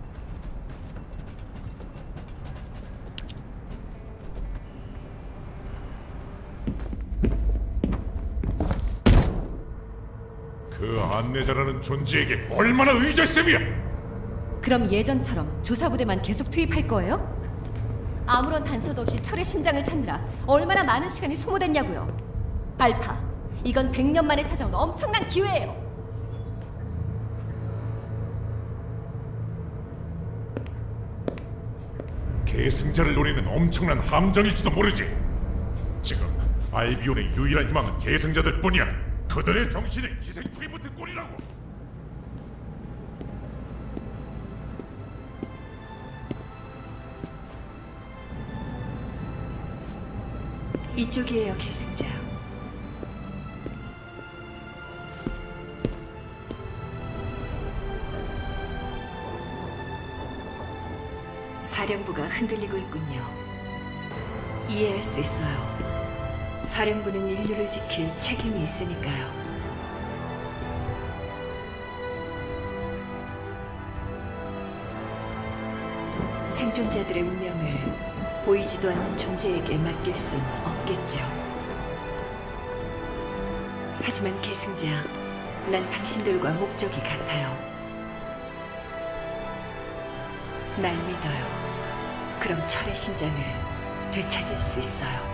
그 안내자라는 존재에게 얼마나 의절셈이야! 그럼 예전처럼 조사부대만 계속 투입할 거예요? 아무런 단서도 없이 철의 심장을 찾느라 얼마나 많은 시간이 소모됐냐고요. 알파, 이건 백 년 만에 찾아온 엄청난 기회예요. 계승자를 노리는 엄청난 함정일지도 모르지. 지금 알비온의 유일한 희망은 계승자들 뿐이야. 그들의 정신에 기생충이 붙은 꼴이라고. 이쪽이에요, 계승자. 사령부가 흔들리고 있군요. 이해할 수 있어요. 사령부는 인류를 지킬 책임이 있으니까요. 생존자들의 운명을 보이지도 않는 존재에게 맡길 순 없겠죠. 하지만 계승자, 난 당신들과 목적이 같아요. 날 믿어요. 그럼 철의 심장을 되찾을 수 있어요.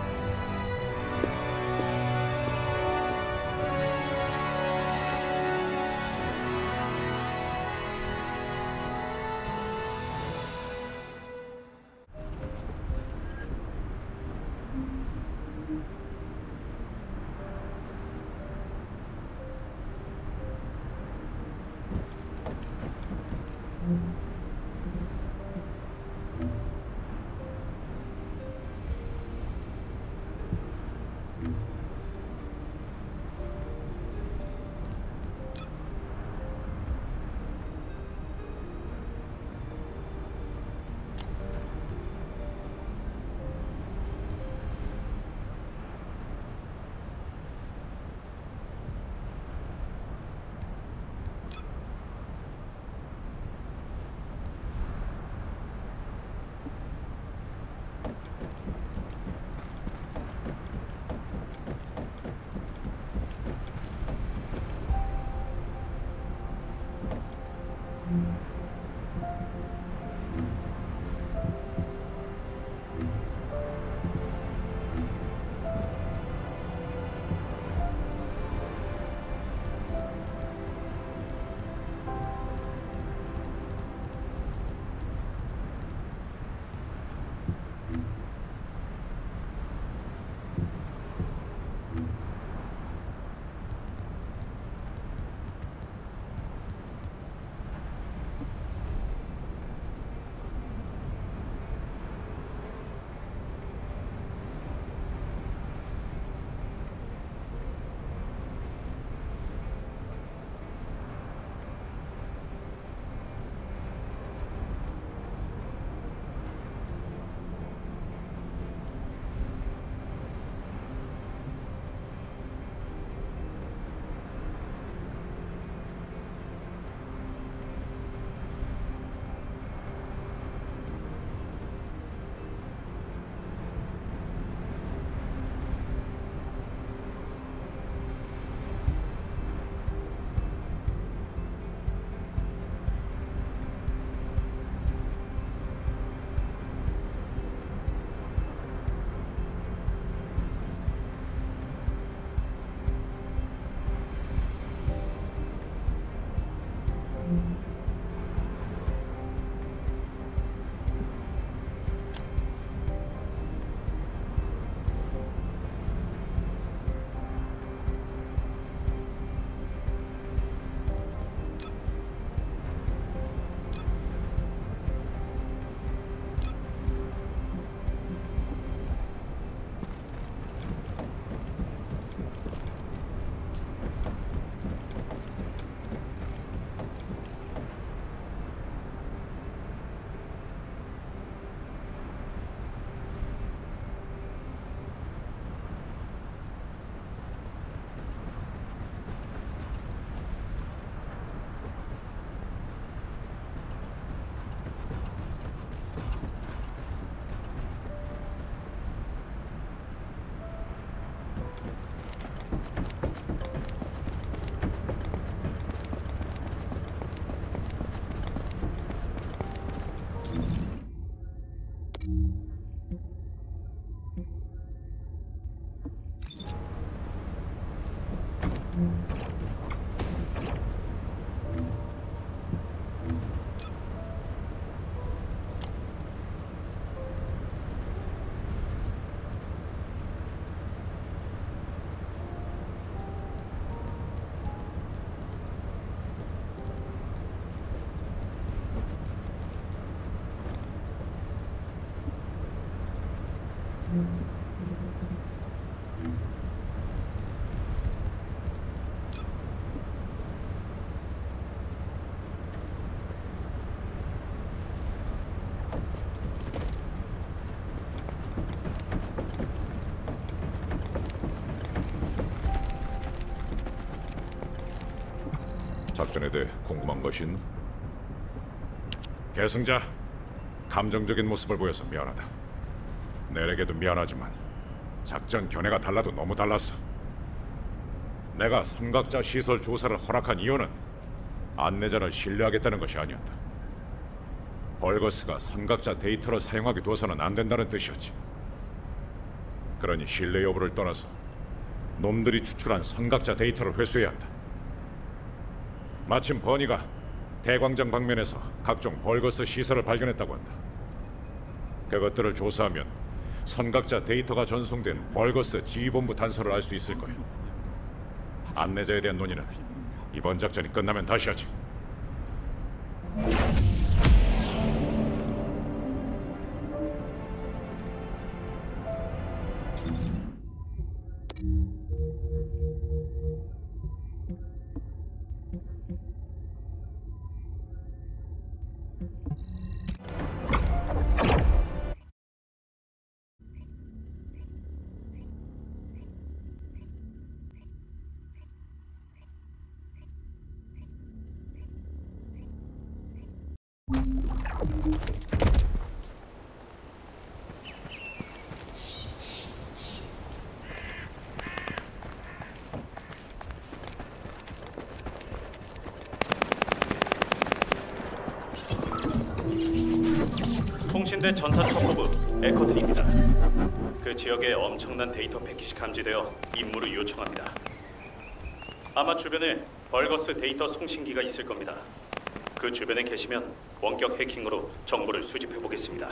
작전에 대해 궁금한 것이 있나? 계승자, 감정적인 모습을 보여서 미안하다. 내에게도 미안하지만 작전 견해가 달라도 너무 달랐어. 내가 선각자 시설 조사를 허락한 이유는 안내자를 신뢰하겠다는 것이 아니었다. 벌거스가 선각자 데이터를 사용하게 둬서는 안 된다는 뜻이었지. 그러니 신뢰 여부를 떠나서 놈들이 추출한 선각자 데이터를 회수해야 한다. 마침 버니가 대광장 방면에서 각종 벌거스 시설을 발견했다고 한다. 그것들을 조사하면 선각자 데이터가 전송된 벌거스 지휘본부 단서를 알 수 있을 거야. 안내자에 대한 논의는 이번 작전이 끝나면 다시 하지. 통신대 전사총무부 에커튼입니다. 그 지역에 엄청난 데이터 패킷이 감지되어 임무를 요청합니다. 아마 주변에 벌거스 데이터 송신기가 있을 겁니다. 그 주변에 계시면 원격 해킹으로 정보를 수집해 보겠습니다.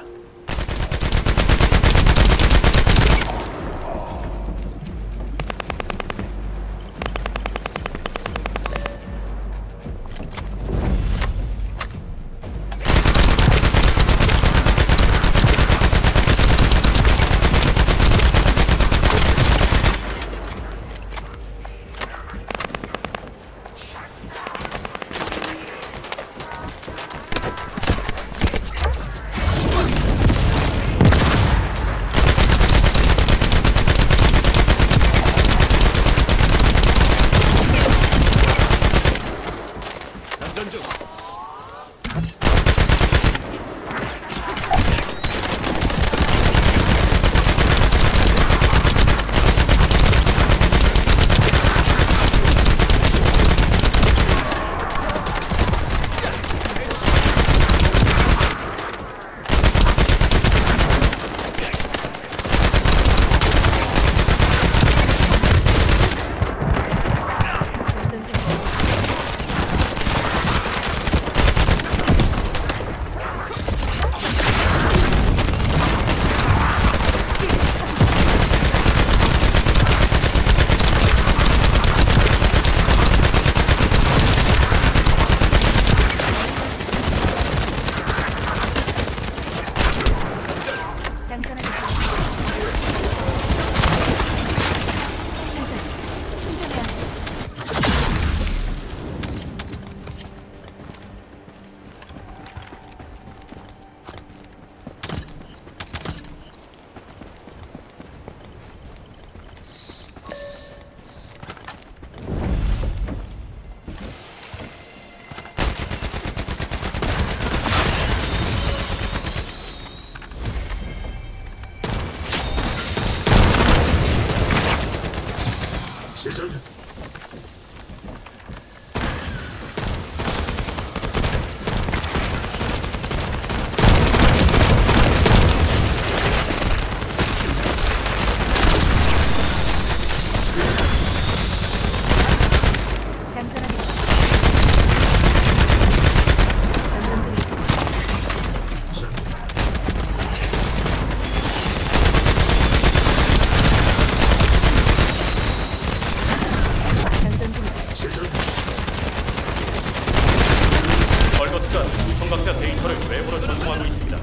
적을 외부로 전송하고 있습니다.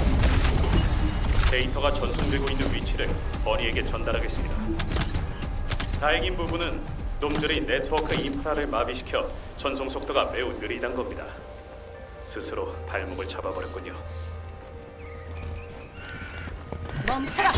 데이터가 전송되고 있는 위치를 버니에게 전달하겠습니다. 다행인 부분은 놈들이 네트워크 인프라를 마비시켜 전송 속도가 매우 느리단 겁니다. 스스로 발목을 잡아버렸군요. 멈춰라!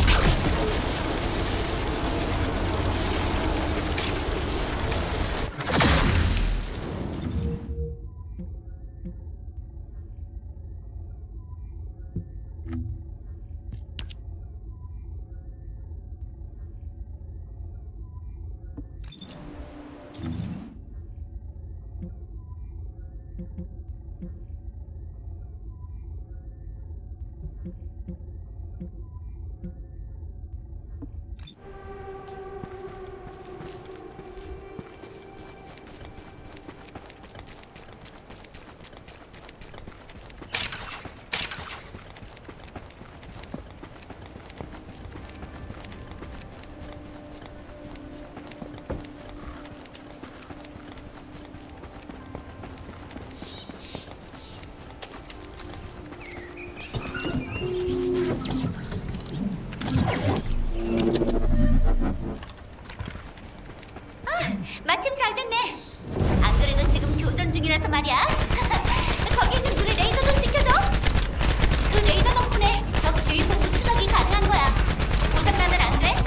마침 잘 됐네. 안 그래도 지금 교전 중이라서 말이야. 거기 있는 불의 레이더 좀 지켜줘. 그 레이더 덕분에 적 주위 본부 추적이 가능한 거야. 고장나면 안 돼?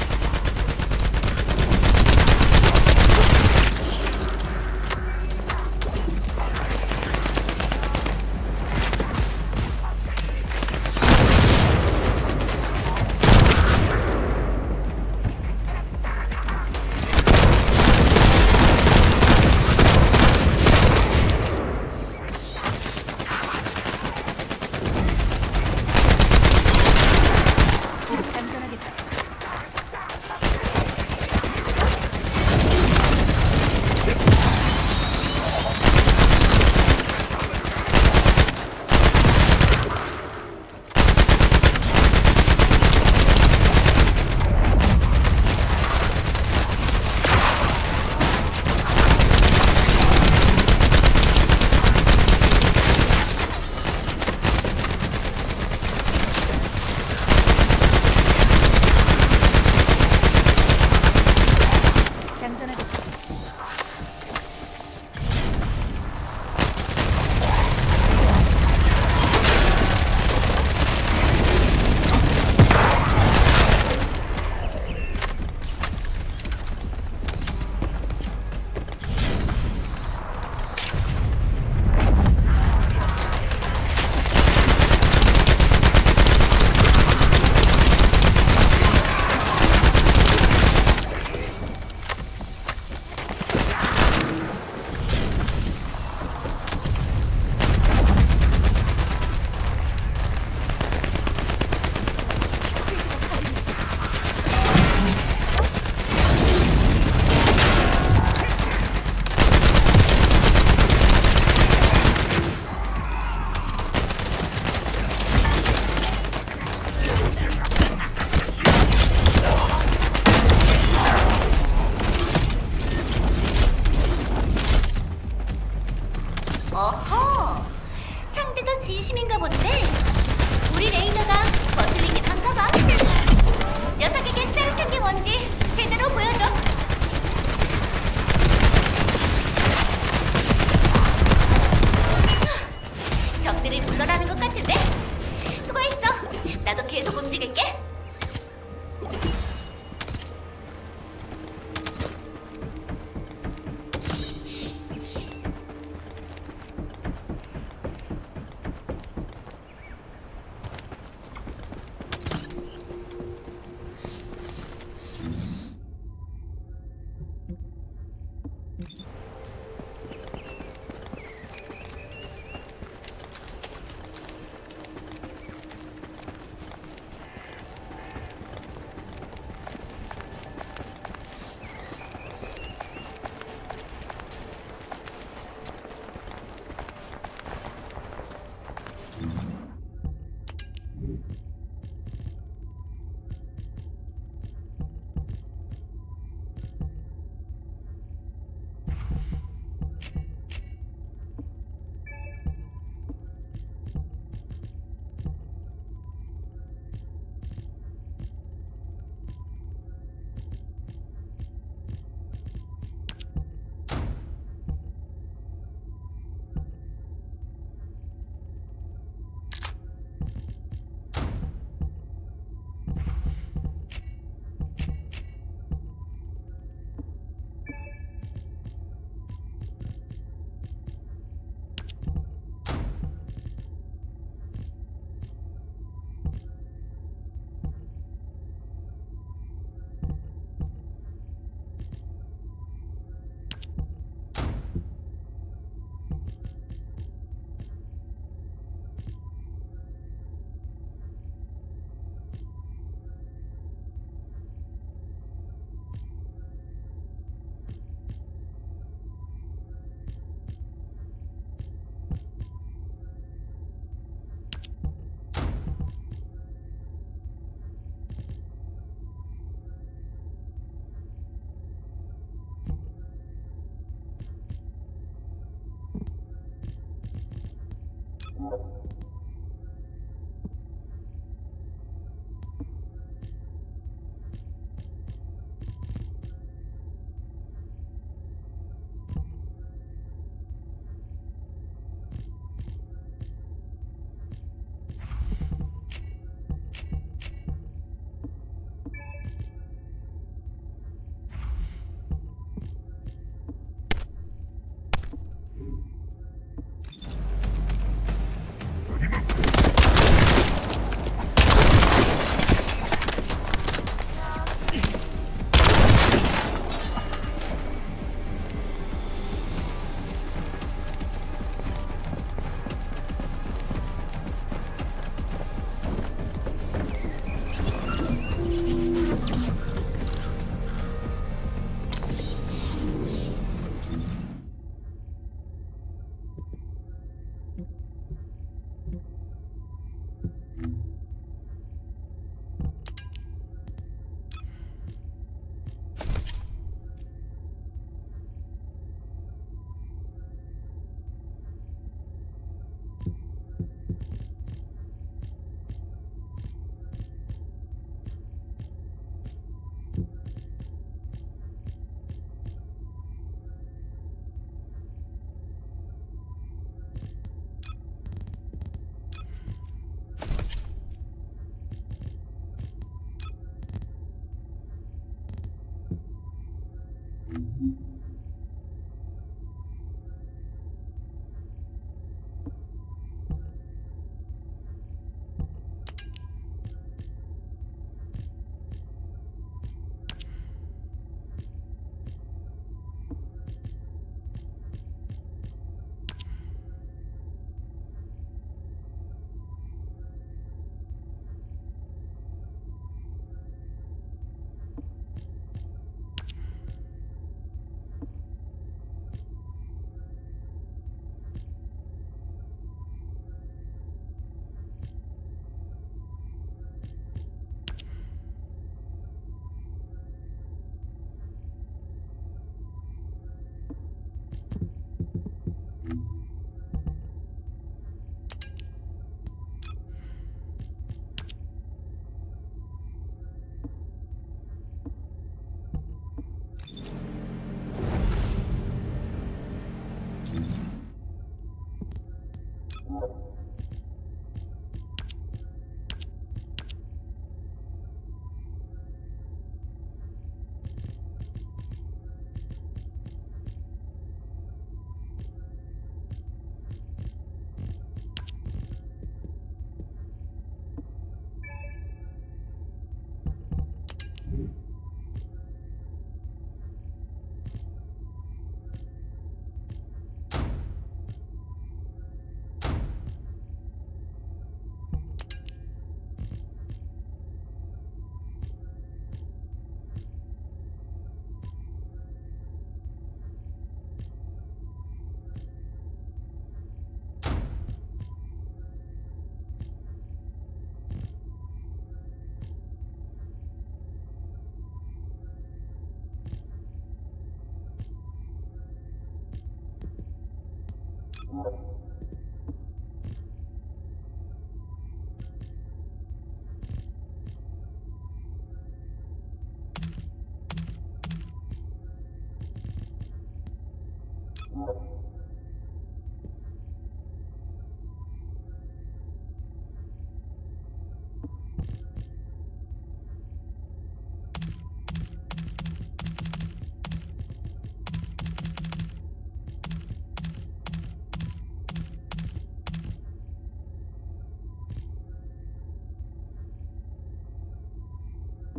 어허! 상대도 진심인가 본데? 우리 레이너가 거슬리긴 한가 봐. 녀석에게 짜릿한 게 뭔지 제대로 보여줘. 적들이 물러나는 것 같은데? 수고했어. 나도 계속 움직일게.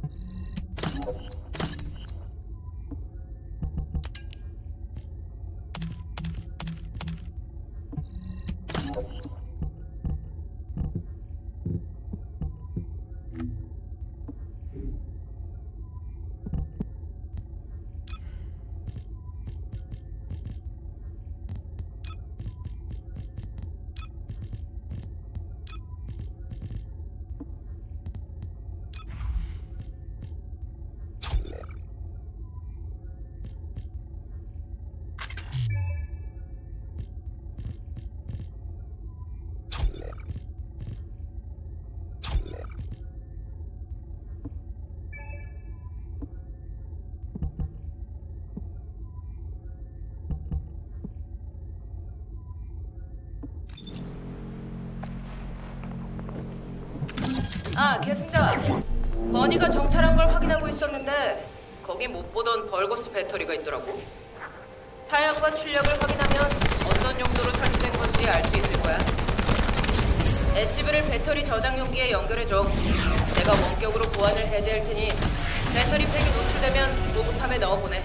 아, 계승자. 버니가 정찰한 걸 확인하고 있었는데 거기 못 보던 벌거스 배터리가 있더라고. 사양과 출력을 확인하면 어떤 용도로 설치된 건지 알 수 있을 거야. 에스씨브이를 배터리 저장 용기에 연결해줘. 내가 원격으로 보안을 해제할 테니 배터리 팩이 노출되면 보급함에 넣어보내.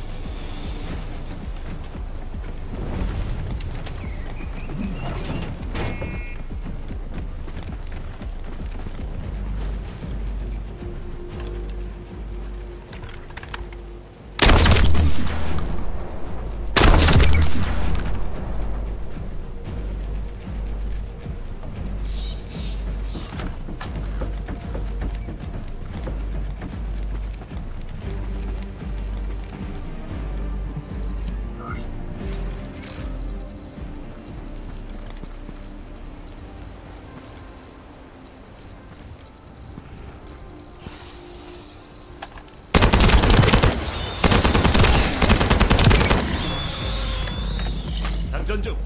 장전 중.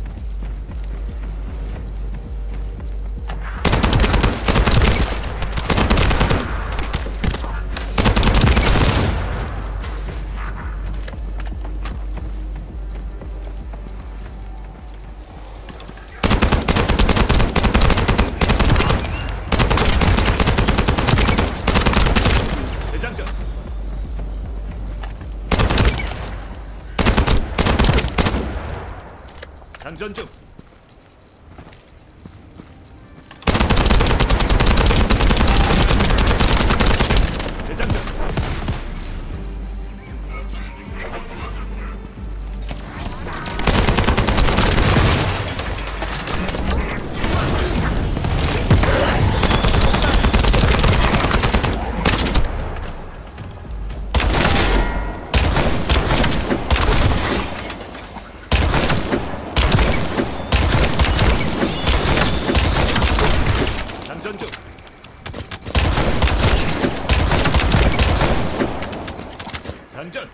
대장전. 장전 중. 대장전. 장전 중. 장전.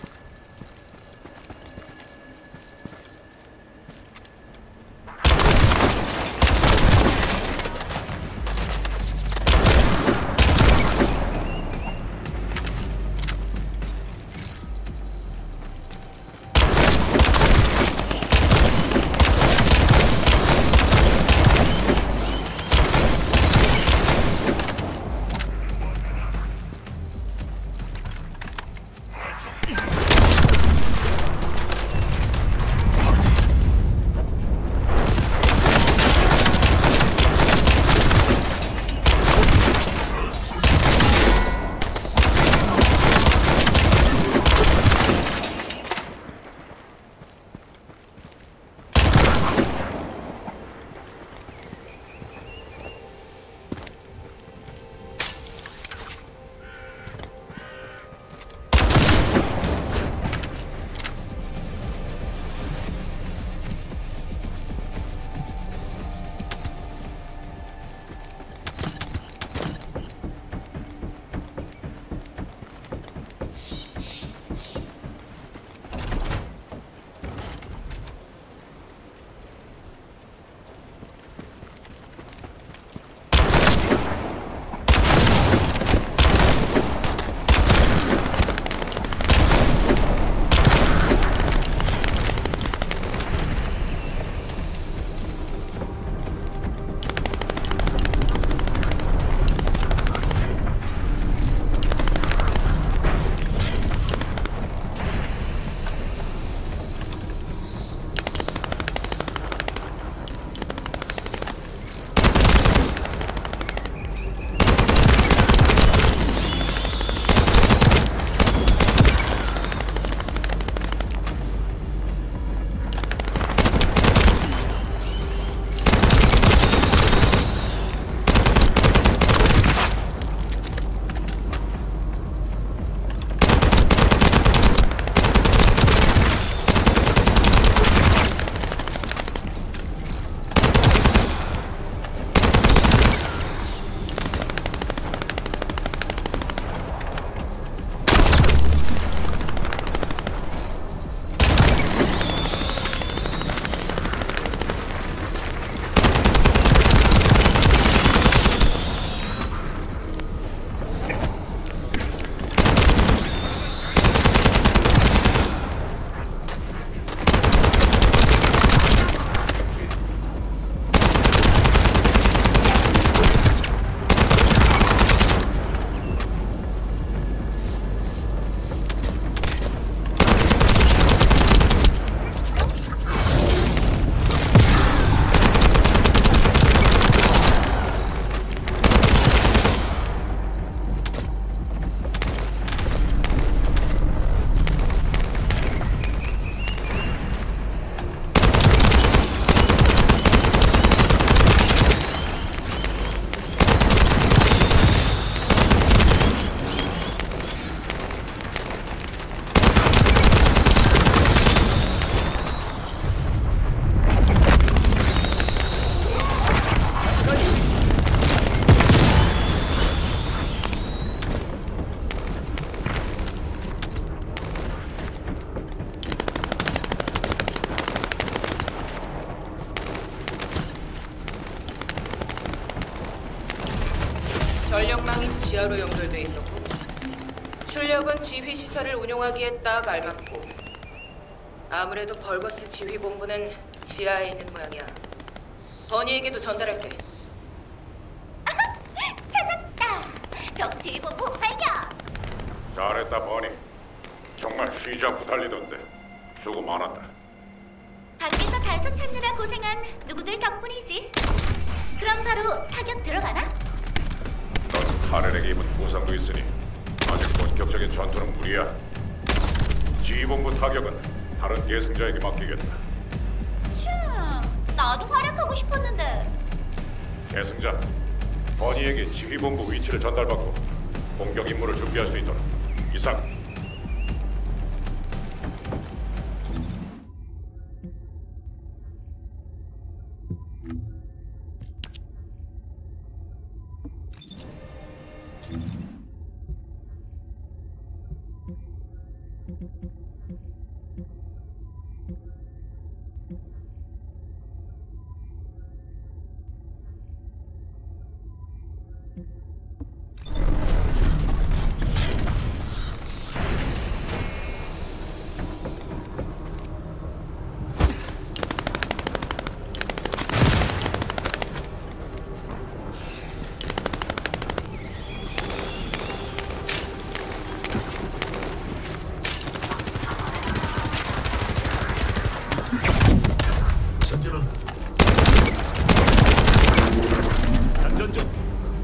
전력망이 지하로 연결돼 있었고 출력은 지휘 시설을 운용하기에 딱 알맞고 아무래도 벌거스 지휘본부는 지하에 있는 모양이야. 버니에게도 전달할게. 찾았다. 적 지휘본부 발견. 잘했다, 버니. 정말 쉬지 않고 달리던데. 수고 많았다. 밖에서 단서 찾느라 고생한 누구들 덕분이지. 그럼 바로 타격 들어가나? 넌 카렌에게 입은 부상도 있으니 아직 본격적인 전투는 무리야. 지휘본부 타격은 다른 계승자에게 맡기겠다. 참, 나도 활약하고 싶었는데. 계승자, 버니에게 지휘본부 위치를 전달받고 공격 임무를 준비할 수 있도록. 이상. 장전 중.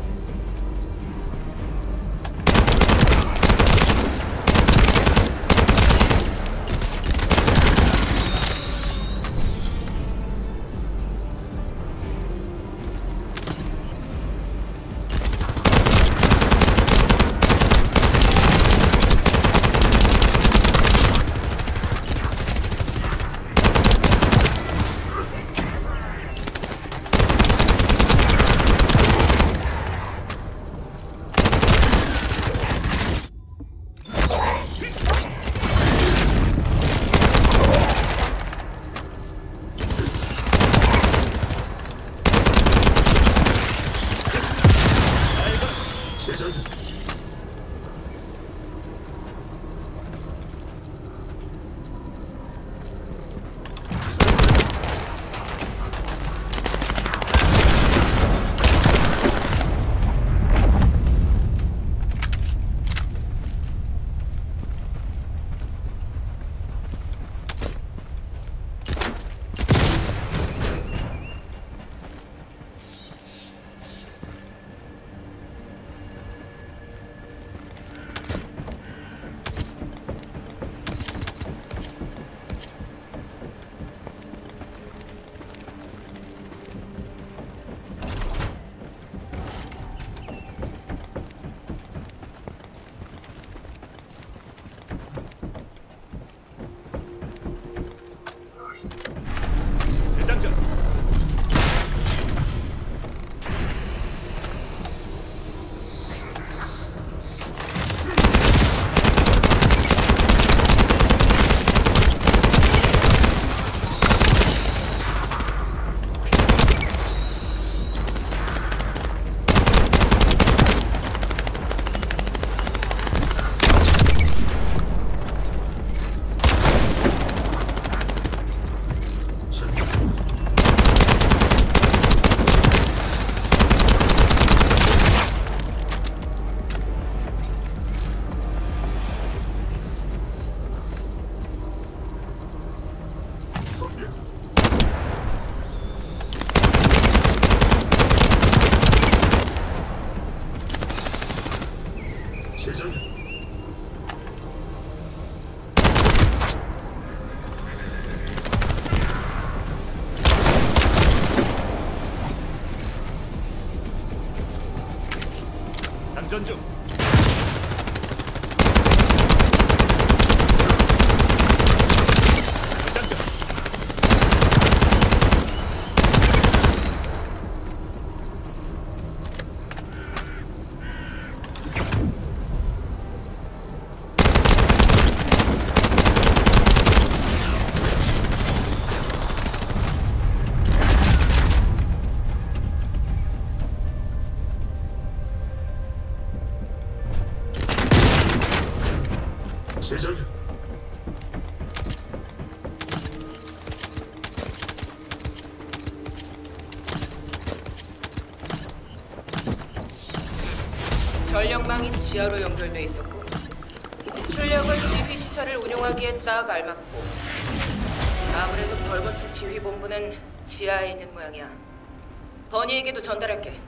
재장전. 장전 중. 재장전. 재장전. 전력망이 지하로 연결돼 있었고 출력은 지휘 시설을 운용하기에 딱 알맞고 아무래도 벌거스 지휘본부는 지하에 있는 모양이야. 버니에게도 전달할게.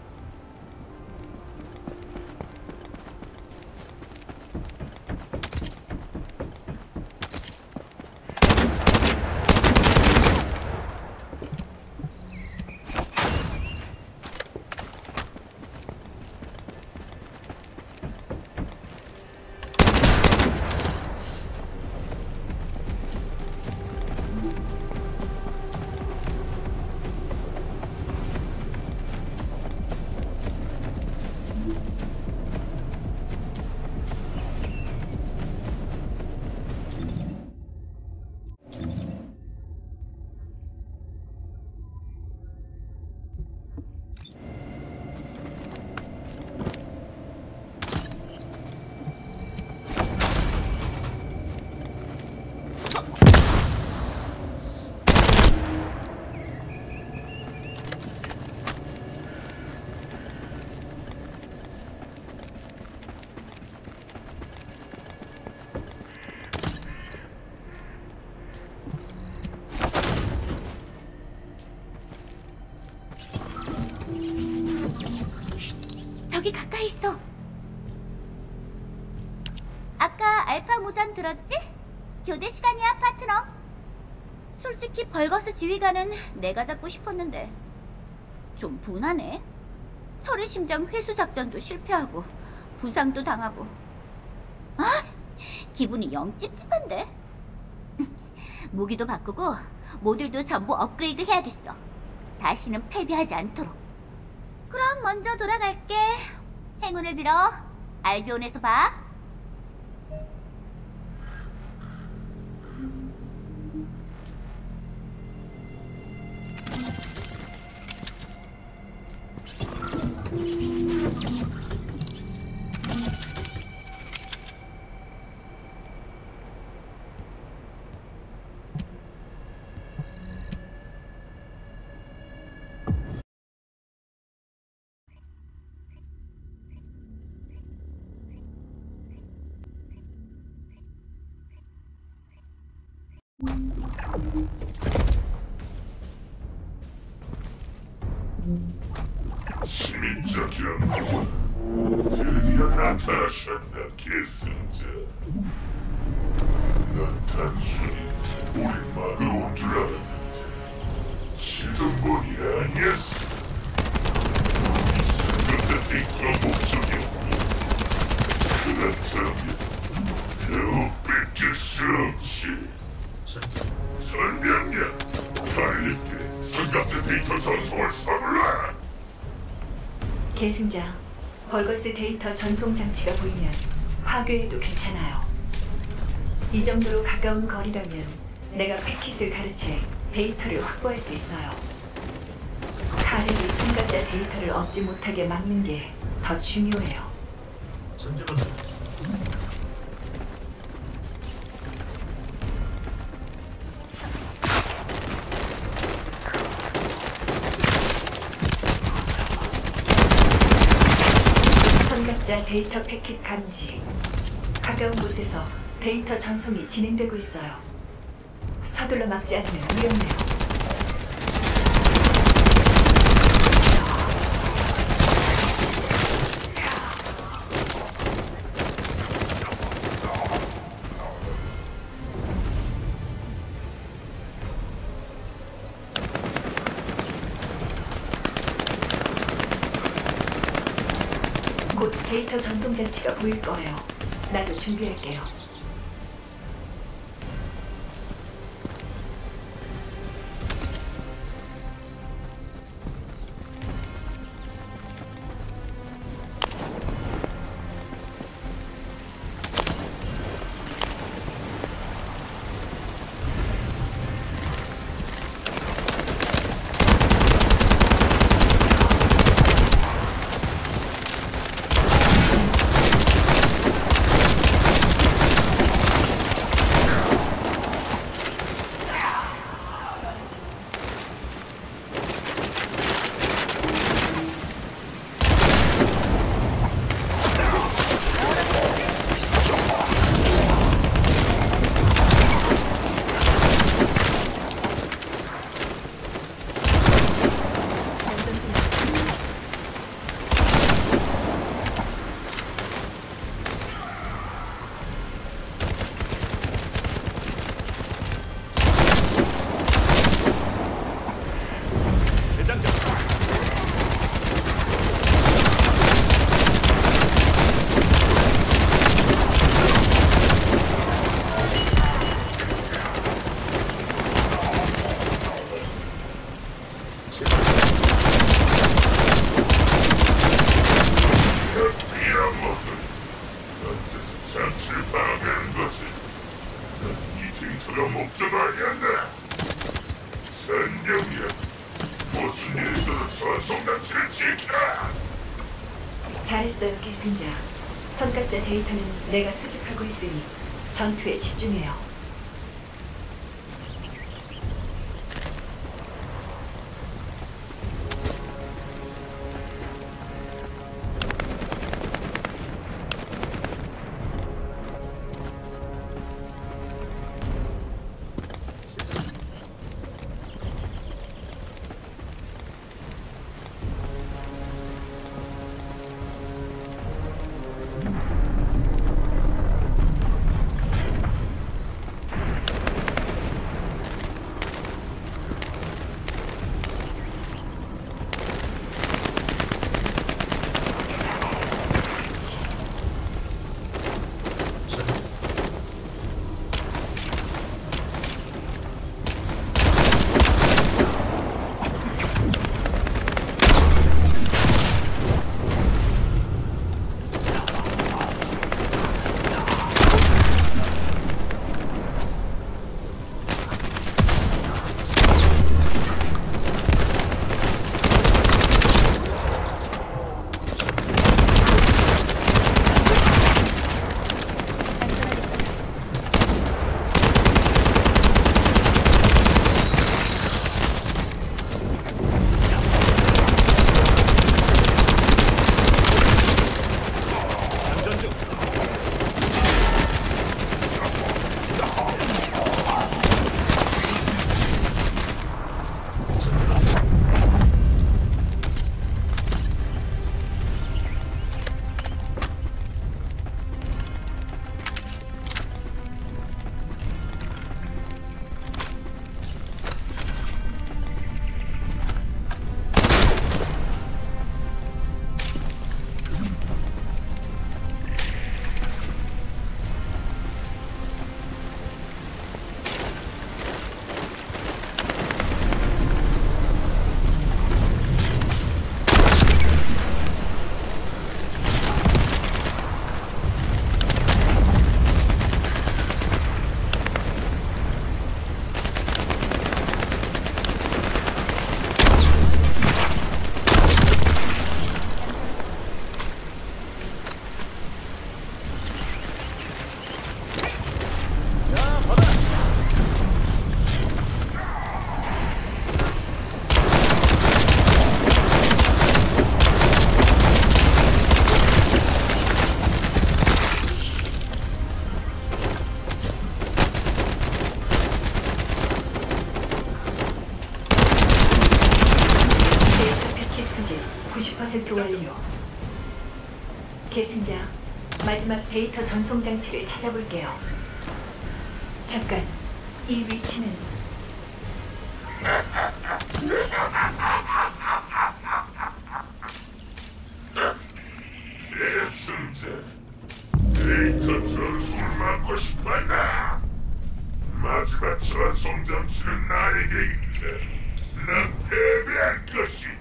저기 가까이 있어. 아까 알파 무전 들었지? 교대 시간이야, 파트너. 솔직히 벌거스 지휘관은 내가 잡고 싶었는데 좀 분하네. 철의 심장 회수 작전도 실패하고 부상도 당하고. 아, 기분이 영 찝찝한데. 무기도 바꾸고 모듈도 전부 업그레이드 해야겠어. 다시는 패배하지 않도록. 그럼 먼저 돌아갈게. 행운을 빌어. 알비온에서 봐. 시민적이란 드디어 나타나셨나, 계승자. 난 단순히 우리 막으로 온 줄 알았는데 지금 보니 아니었어. 이 상급자 데이터가 목적이었고, 그렇다면 더욱 뺏길 수 없지. 설명량, 달리게 상급자 데이터 전송을 서둘러. 계승자, 벌거스 데이터 전송 장치가 보이면 파괴해도 괜찮아요. 이 정도로 가까운 거리라면 내가 패킷을 가르쳐 데이터를 확보할 수 있어요. 카렐이 상가자 데이터를 얻지 못하게 막는 게 더 중요해요. 선각자 데이터 패킷 감지. 가까운 곳에서 데이터 전송이 진행되고 있어요. 서둘러 막지 않으면 위험해요. 곧 데이터 전송 장치가 보일 거예요. 나도 준비할게요. 잘했어요, 계승자. 선각자 데이터는 내가 수집하고 있으니 전투에 집중해요. 구십 퍼센트 완료. 계승자, 마지막 데이터 전송 장치를 찾아볼게요. 잠깐, 이 위치는 계승자, 데이터 전송을 막고 싶었나? 마지막 전송 장치는 나에게 있다. 난 패배할 것이다.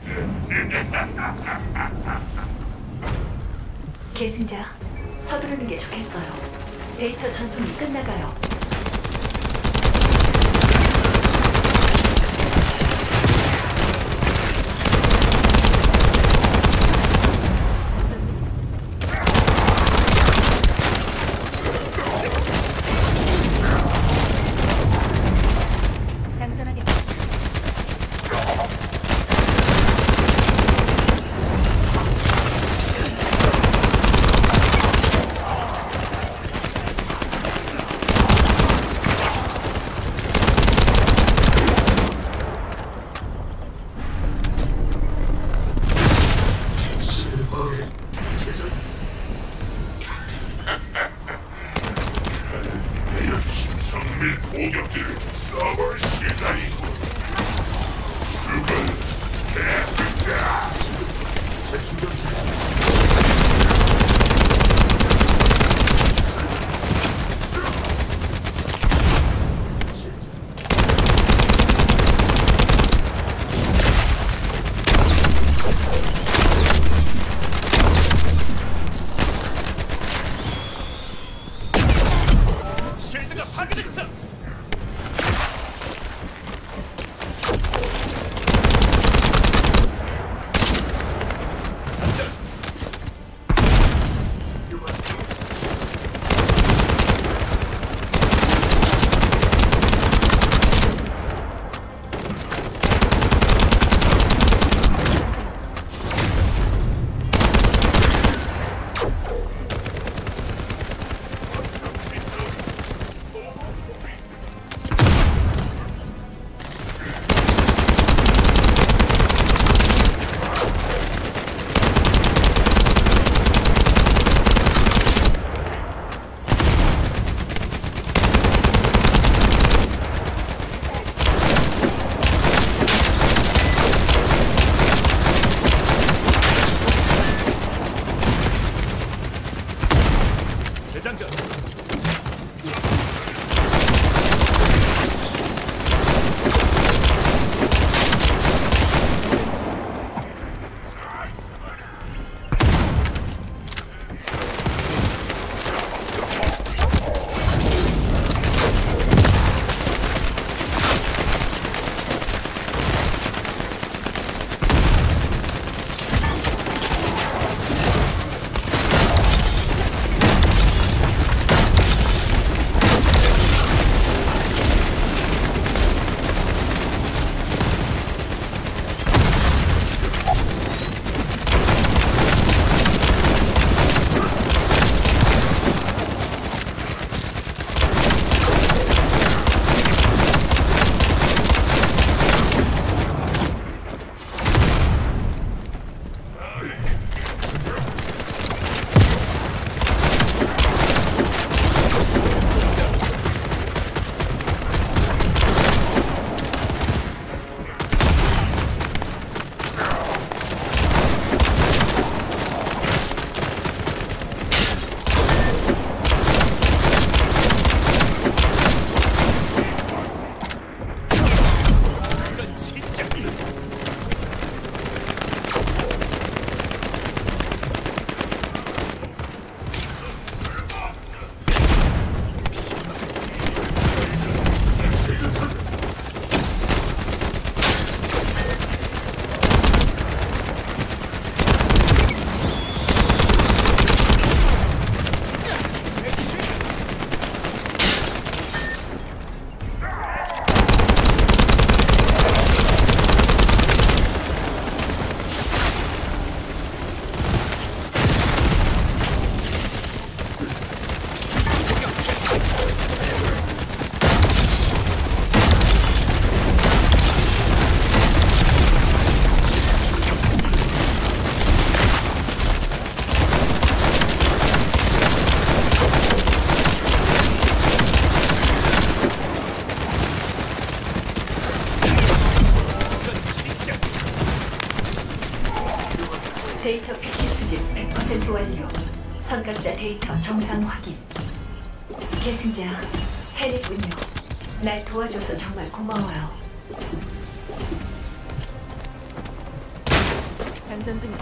계승자, 서두르는 게 좋겠어요. 데이터 전송이 끝나가요. 재장전. 데이터 패킷 수집 백 퍼센트 완료. 선각자 데이터 정상 확인. 계승자, 해냈군요. 날 도와줘서 정말 고마워요. 장전 중이다.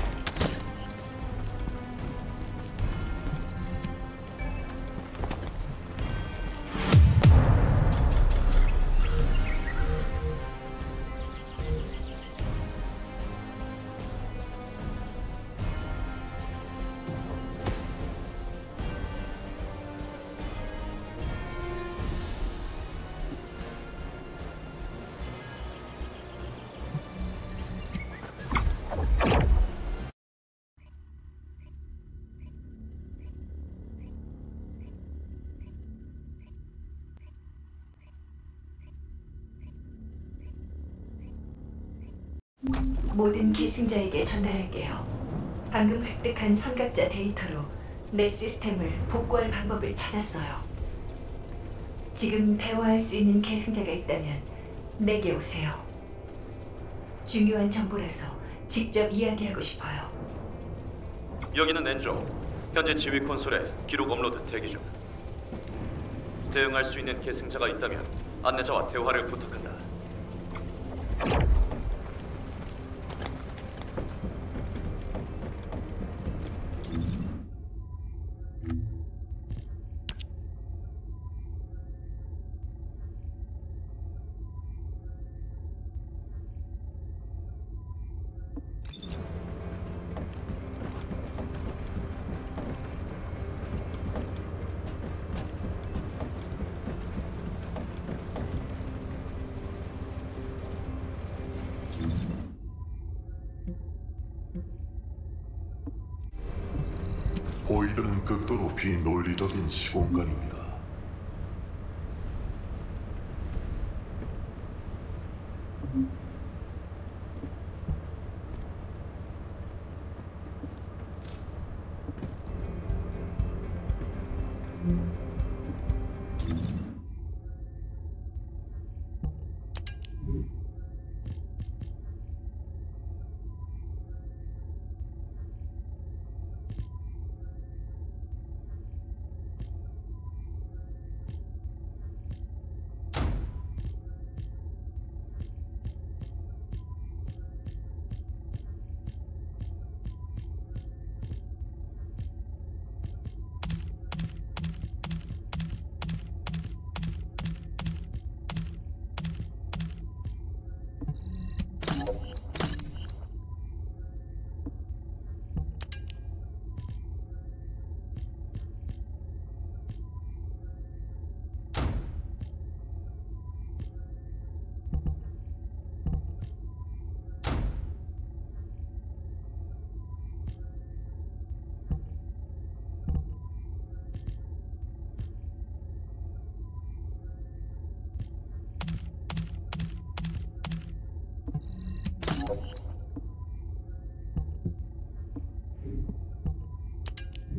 모든 계승자에게 전달할게요. 방금 획득한 선각자 데이터로 내 시스템을 복구할 방법을 찾았어요. 지금 대화할 수 있는 계승자가 있다면 내게 오세요. 중요한 정보라서 직접 이야기하고 싶어요. 여기는 엔조. 현재 지휘 콘솔에 기록 업로드 대기 중. 대응할 수 있는 계승자가 있다면 안내자와 대화를 부탁한다. 보이드는 극도로 비논리적인 시공간입니다.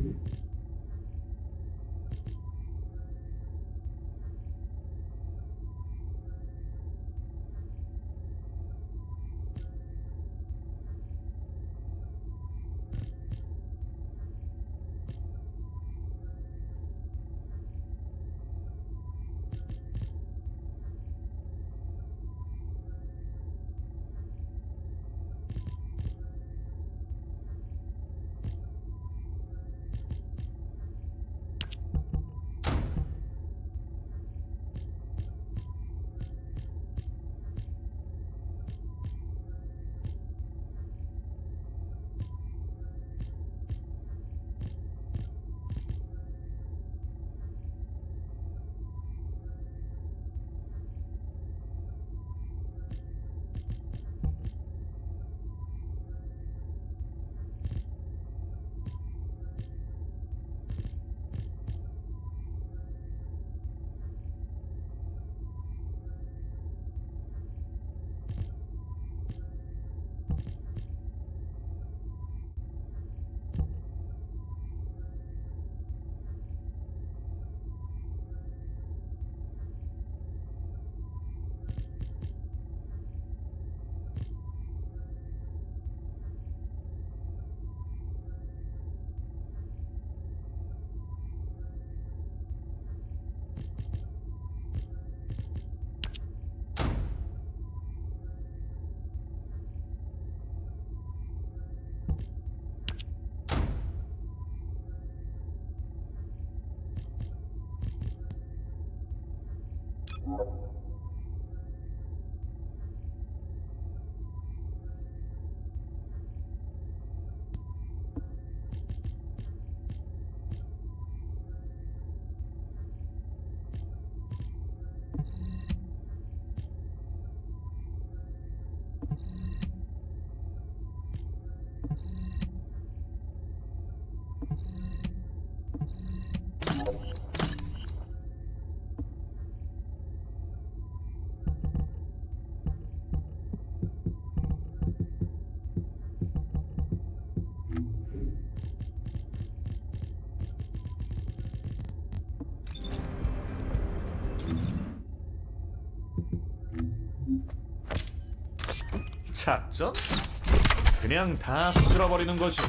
작전? 그냥 다 쓸어버리는 거지.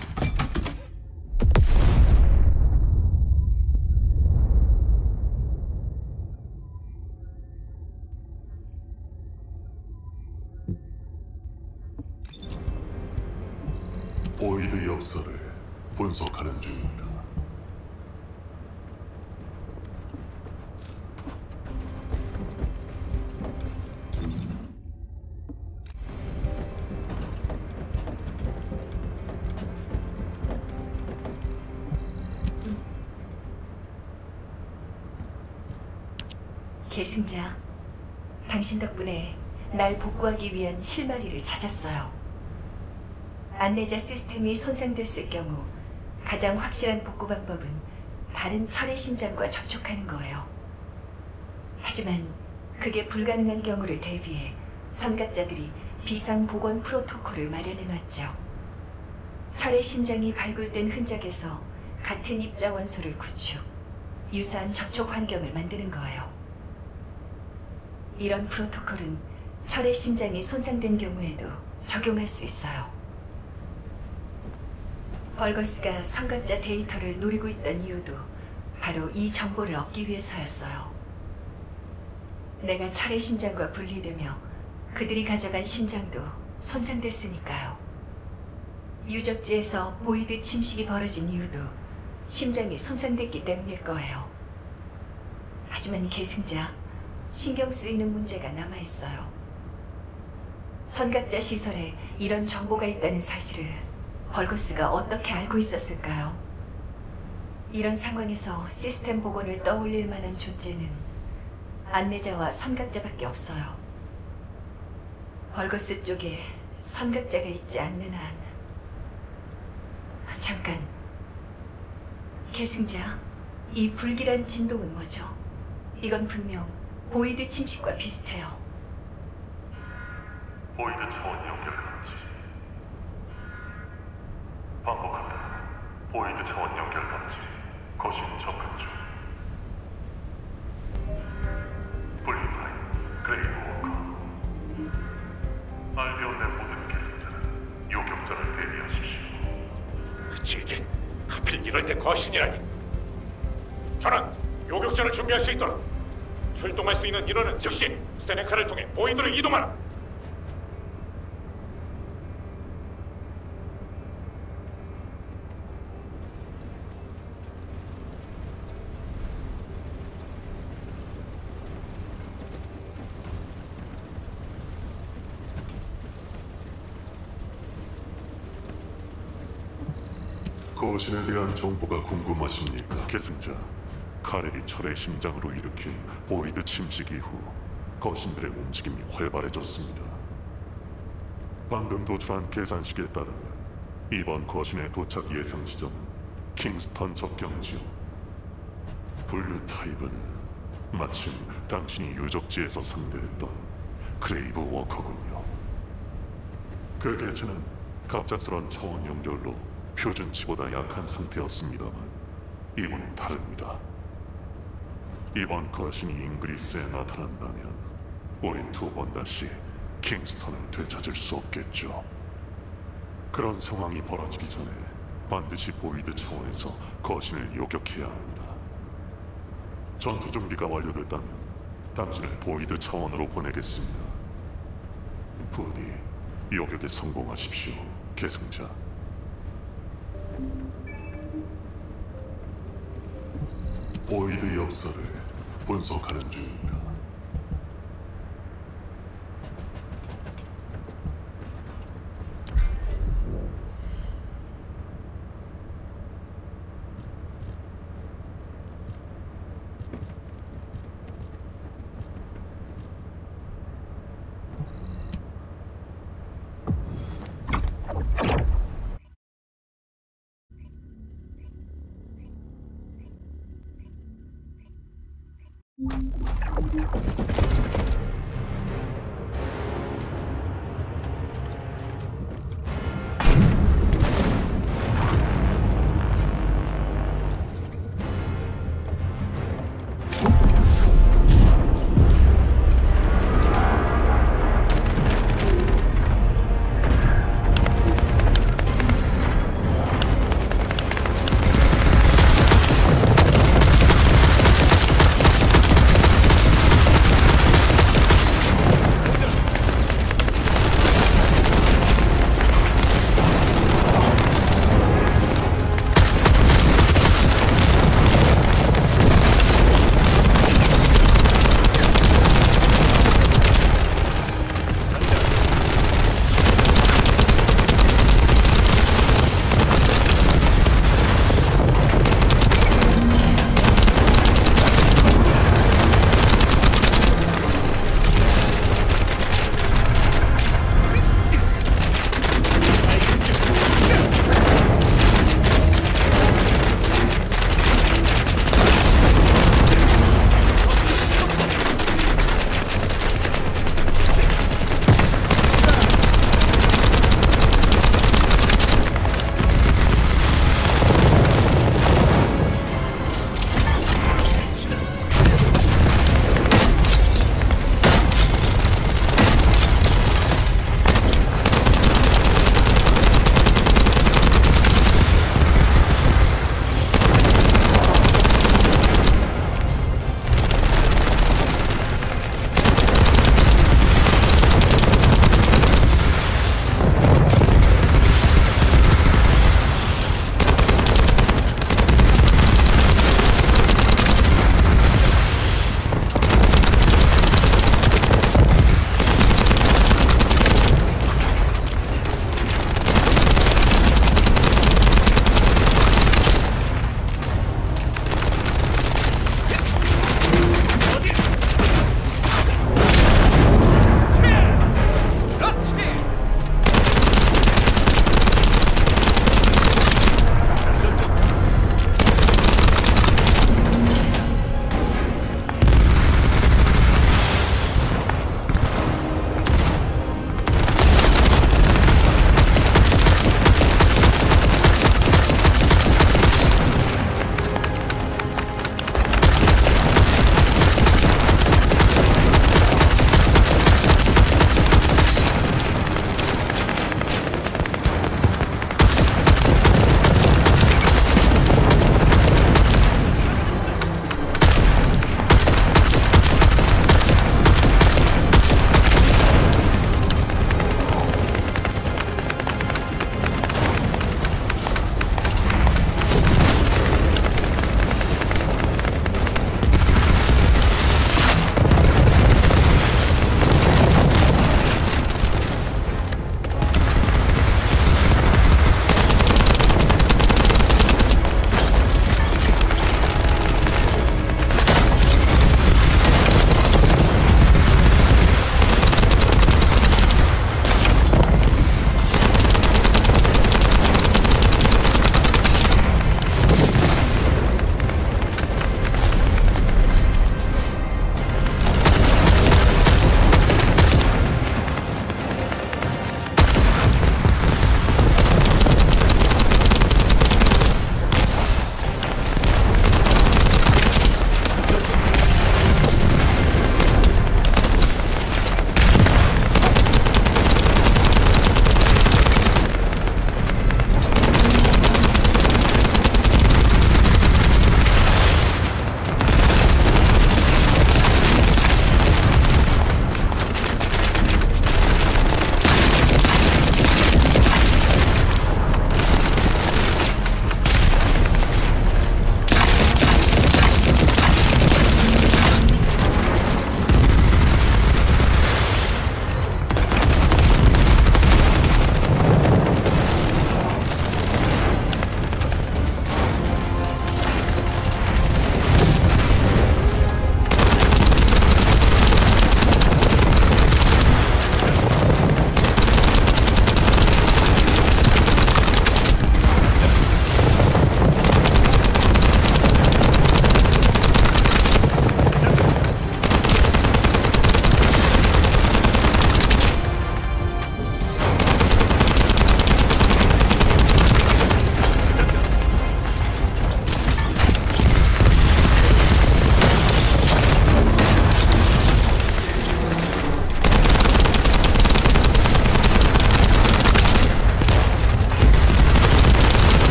보이드 역사를 분석하는 중입니다. 계승자, 당신 덕분에 날 복구하기 위한 실마리를 찾았어요. 안내자 시스템이 손상됐을 경우 가장 확실한 복구 방법은 다른 철의 심장과 접촉하는 거예요. 하지만 그게 불가능한 경우를 대비해 선각자들이 비상 복원 프로토콜을 마련해놨죠. 철의 심장이 발굴된 흔적에서 같은 입자 원소를 구축, 유사한 접촉 환경을 만드는 거예요. 이런 프로토콜은 철의 심장이 손상된 경우에도 적용할 수 있어요. 벌거스가 선각자 데이터를 노리고 있던 이유도 바로 이 정보를 얻기 위해서였어요. 내가 철의 심장과 분리되며 그들이 가져간 심장도 손상됐으니까요. 유적지에서 보이드 침식이 벌어진 이유도 심장이 손상됐기 때문일 거예요. 하지만 계승자, 신경 쓰이는 문제가 남아있어요. 선각자 시설에 이런 정보가 있다는 사실을 벌거스가 어떻게 알고 있었을까요? 이런 상황에서 시스템 복원을 떠올릴 만한 존재는 안내자와 선각자밖에 없어요. 벌거스 쪽에 선각자가 있지 않는 한... 잠깐... 계승자, 이 불길한 진동은 뭐죠? 이건 분명 보이드 침식과 비슷해요. 보이드 차원 연결 감지. 반복한다. 보이드 보이드 차원 연결 감지. 거신 접근 중. 블루타임, 그레이브 워커. 알비온 내 모든 계승자는 요격자를 대비하십시오. 지게 하필 이럴 때 거신이라니. 전원 요격자를 준비할 수 있도록 출동할 수 있는 인원은 즉시 세네카를 통해 보이드로 이동하라. 거신에 대한 정보가 궁금하십니까? 계승자, 카렐이 철의 심장으로 일으킨 보이드 침식 이후 거신들의 움직임이 활발해졌습니다. 방금 도출한 계산식에 따르면 이번 거신의 도착 예상 지점은 킹스턴 접경지역. 분류 타입은 마침 당신이 유적지에서 상대했던 그레이브 워커군요. 그 개체는 갑작스런 차원 연결로 표준치보다 약한 상태였습니다만 이번엔 다릅니다. 이번 거신이 잉그리스에 나타난다면 우린 두 번 다시 킹스턴을 되찾을 수 없겠죠. 그런 상황이 벌어지기 전에 반드시 보이드 차원에서 거신을 요격해야 합니다. 전투 준비가 완료됐다면 당신을 보이드 차원으로 보내겠습니다. 부디 요격에 성공하십시오, 계승자. 보이드 역사를 분석하는 중입니다.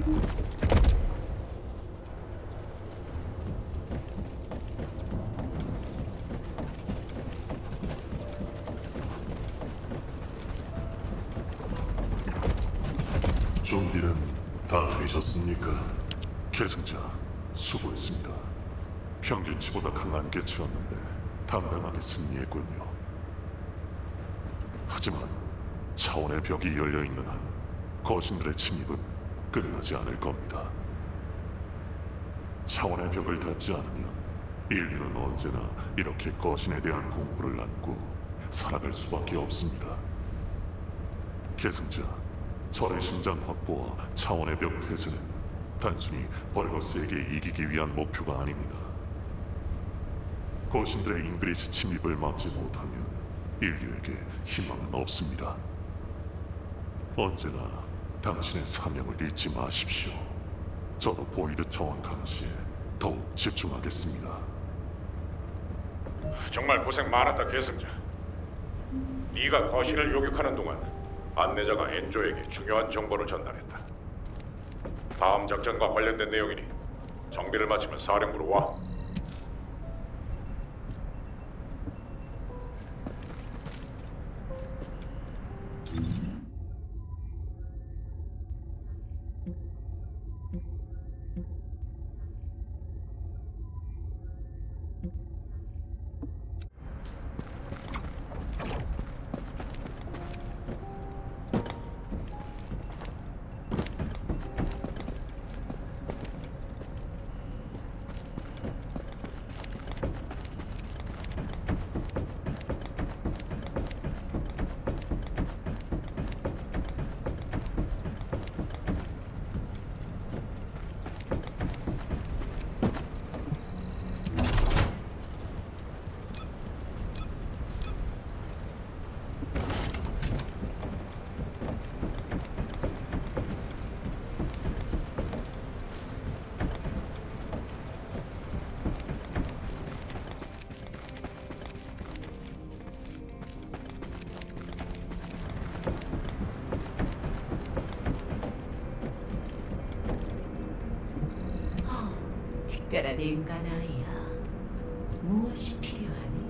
준비는 다 되셨습니까? 계승자, 수고했습니다. 평균치보다 강한 개체였는데 당당하게 승리했군요. 하지만 차원의 벽이 열려있는 한 거신들의 침입은 끝나지 않을 겁니다. 차원의 벽을 닫지 않으면 인류는 언제나 이렇게 거신에 대한 공포를 안고 살아갈 수밖에 없습니다. 계승자, 절의 심장 확보와 차원의 벽 폐쇄는 단순히 벌거스에게 이기기 위한 목표가 아닙니다. 거신들의 잉그리스 침입을 막지 못하면 인류에게 희망은 없습니다. 언제나 당신의 사명을 잊지 마십시오. 저도 보이드 차원 감시에 더욱 집중하겠습니다. 정말 고생 많았다, 계승자. 네가 거신을 요격하는 동안 안내자가 엔조에게 중요한 정보를 전달했다. 다음 작전과 관련된 내용이니 정비를 마치면 사령부로 와. 특별한 인간 아이야. 무엇이 필요하니?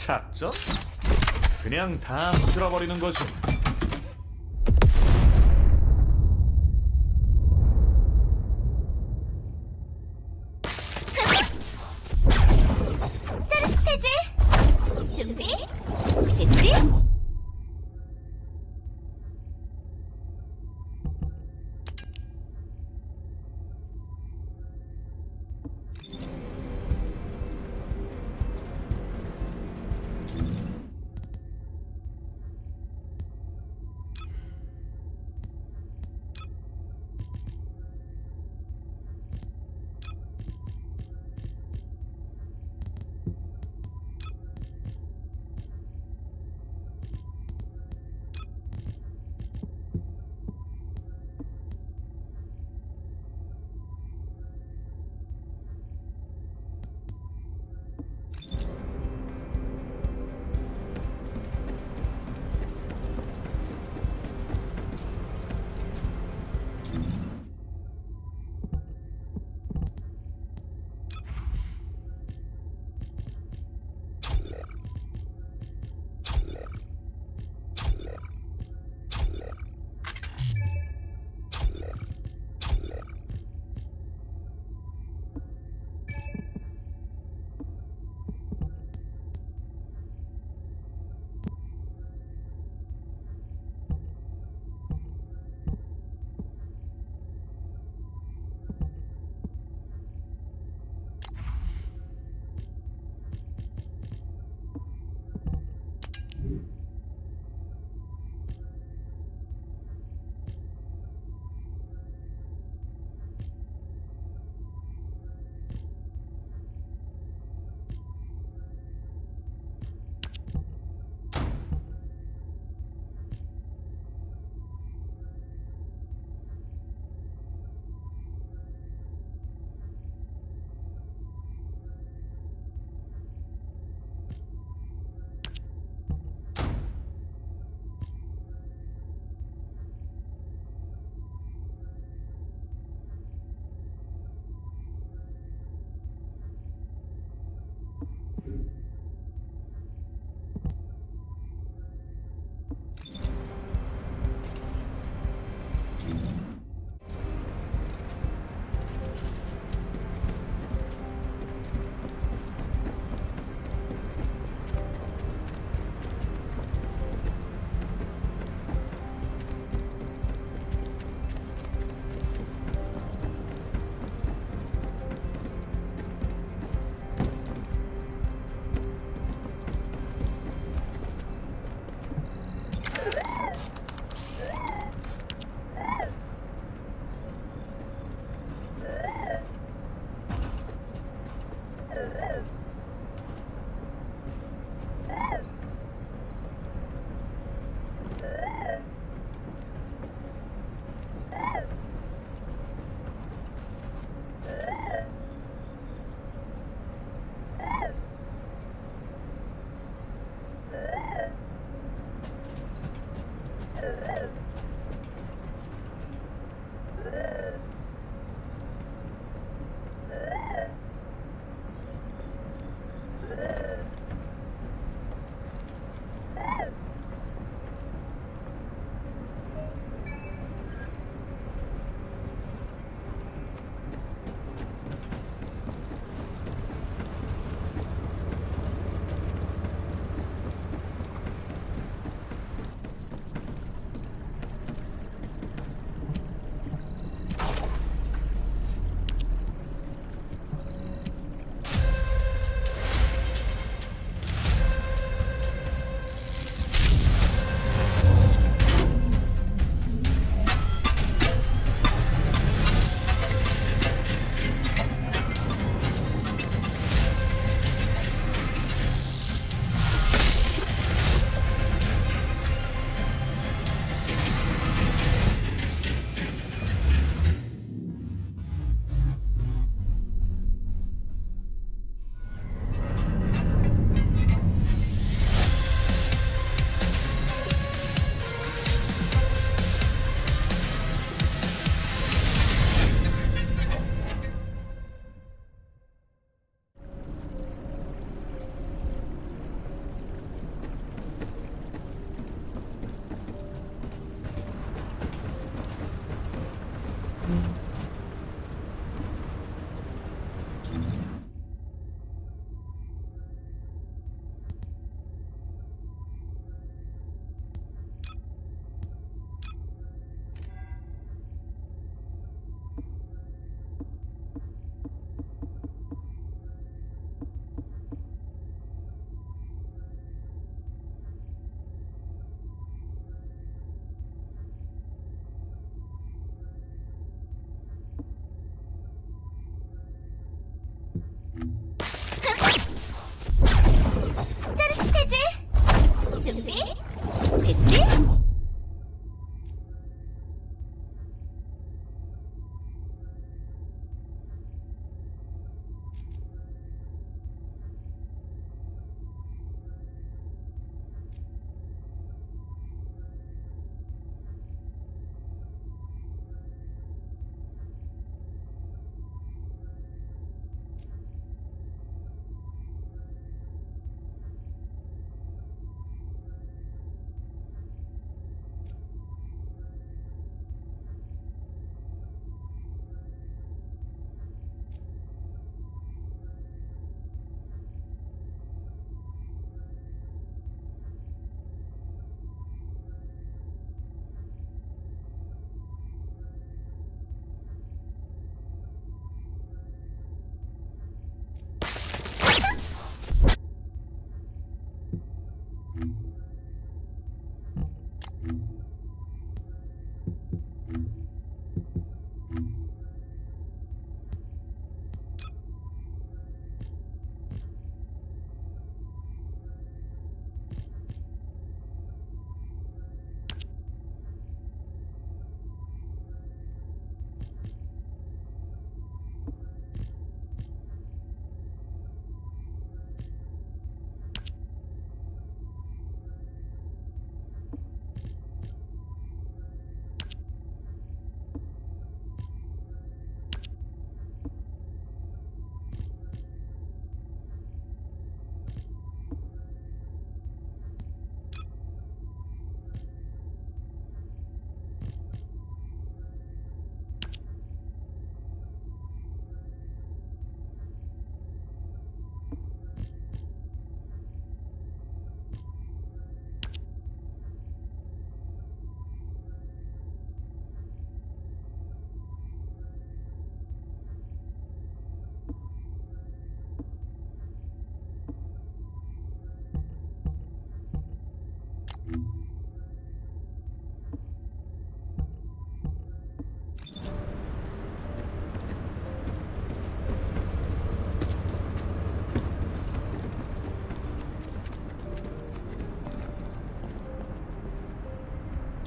작전? 그냥 다 쓸어버리는 거지. 짜릿해지? 준비? 됐지?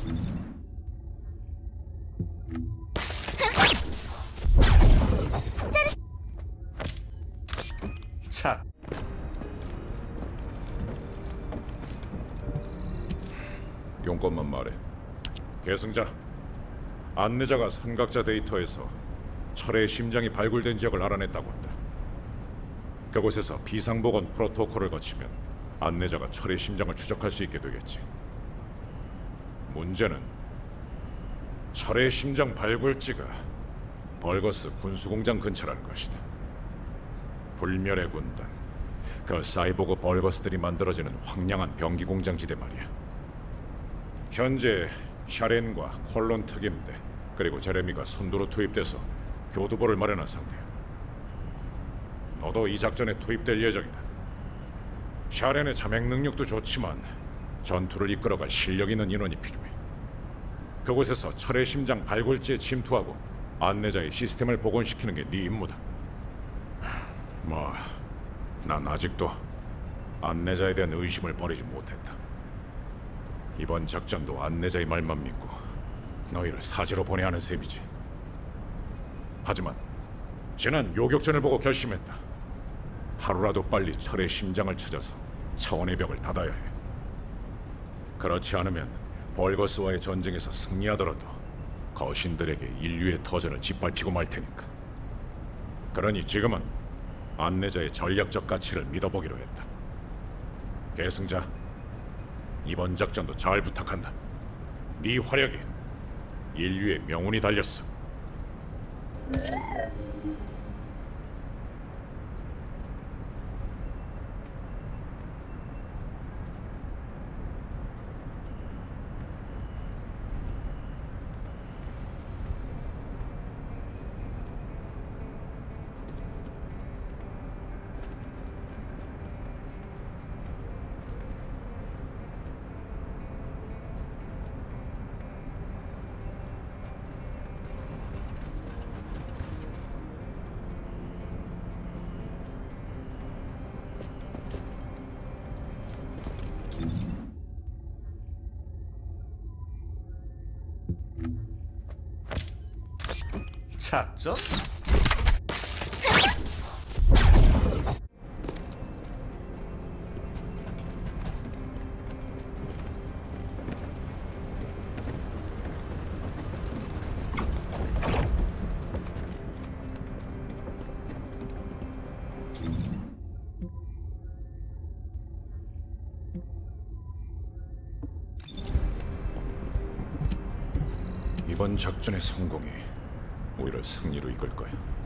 차. 용건만 말해. 계승자, 안내자가 선각자 데이터에서 철의 심장이 발굴된 지역을 알아냈다고 한다. 그곳에서 비상보건 프로토콜을 거치면 안내자가 철의 심장을 추적할 수 있게 되겠지. 문제는 철의 심장 발굴지가 벌거스 군수공장 근처라는 것이다. 불멸의 군단, 그 사이보그 벌거스들이 만들어지는 황량한 병기 공장 지대 말이야. 현재 샤렌과 콜론 특임대 그리고 제레미가 선두로 투입돼서 교두보를 마련한 상태야. 너도 이 작전에 투입될 예정이다. 샤렌의 자맹 능력도 좋지만 전투를 이끌어갈 실력 있는 인원이 필요해. 그곳에서 철의 심장 발굴지에 침투하고 안내자의 시스템을 복원시키는 게 네 임무다. 뭐, 난 아직도 안내자에 대한 의심을 버리지 못했다. 이번 작전도 안내자의 말만 믿고 너희를 사지로 보내야 하는 셈이지. 하지만 지난 요격전을 보고 결심했다. 하루라도 빨리 철의 심장을 찾아서 차원의 벽을 닫아야 해. 그렇지 않으면 벌거스와의 전쟁에서 승리하더라도 거신들에게 인류의 터전을 짓밟히고 말 테니까. 그러니 지금은 안내자의 전략적 가치를 믿어보기로 했다. 계승자, 이번 작전도 잘 부탁한다. 네 활약에 인류의 명운이 달렸어. 작전? 이번 작전의 성공이 우리를 승리로 이끌 거야.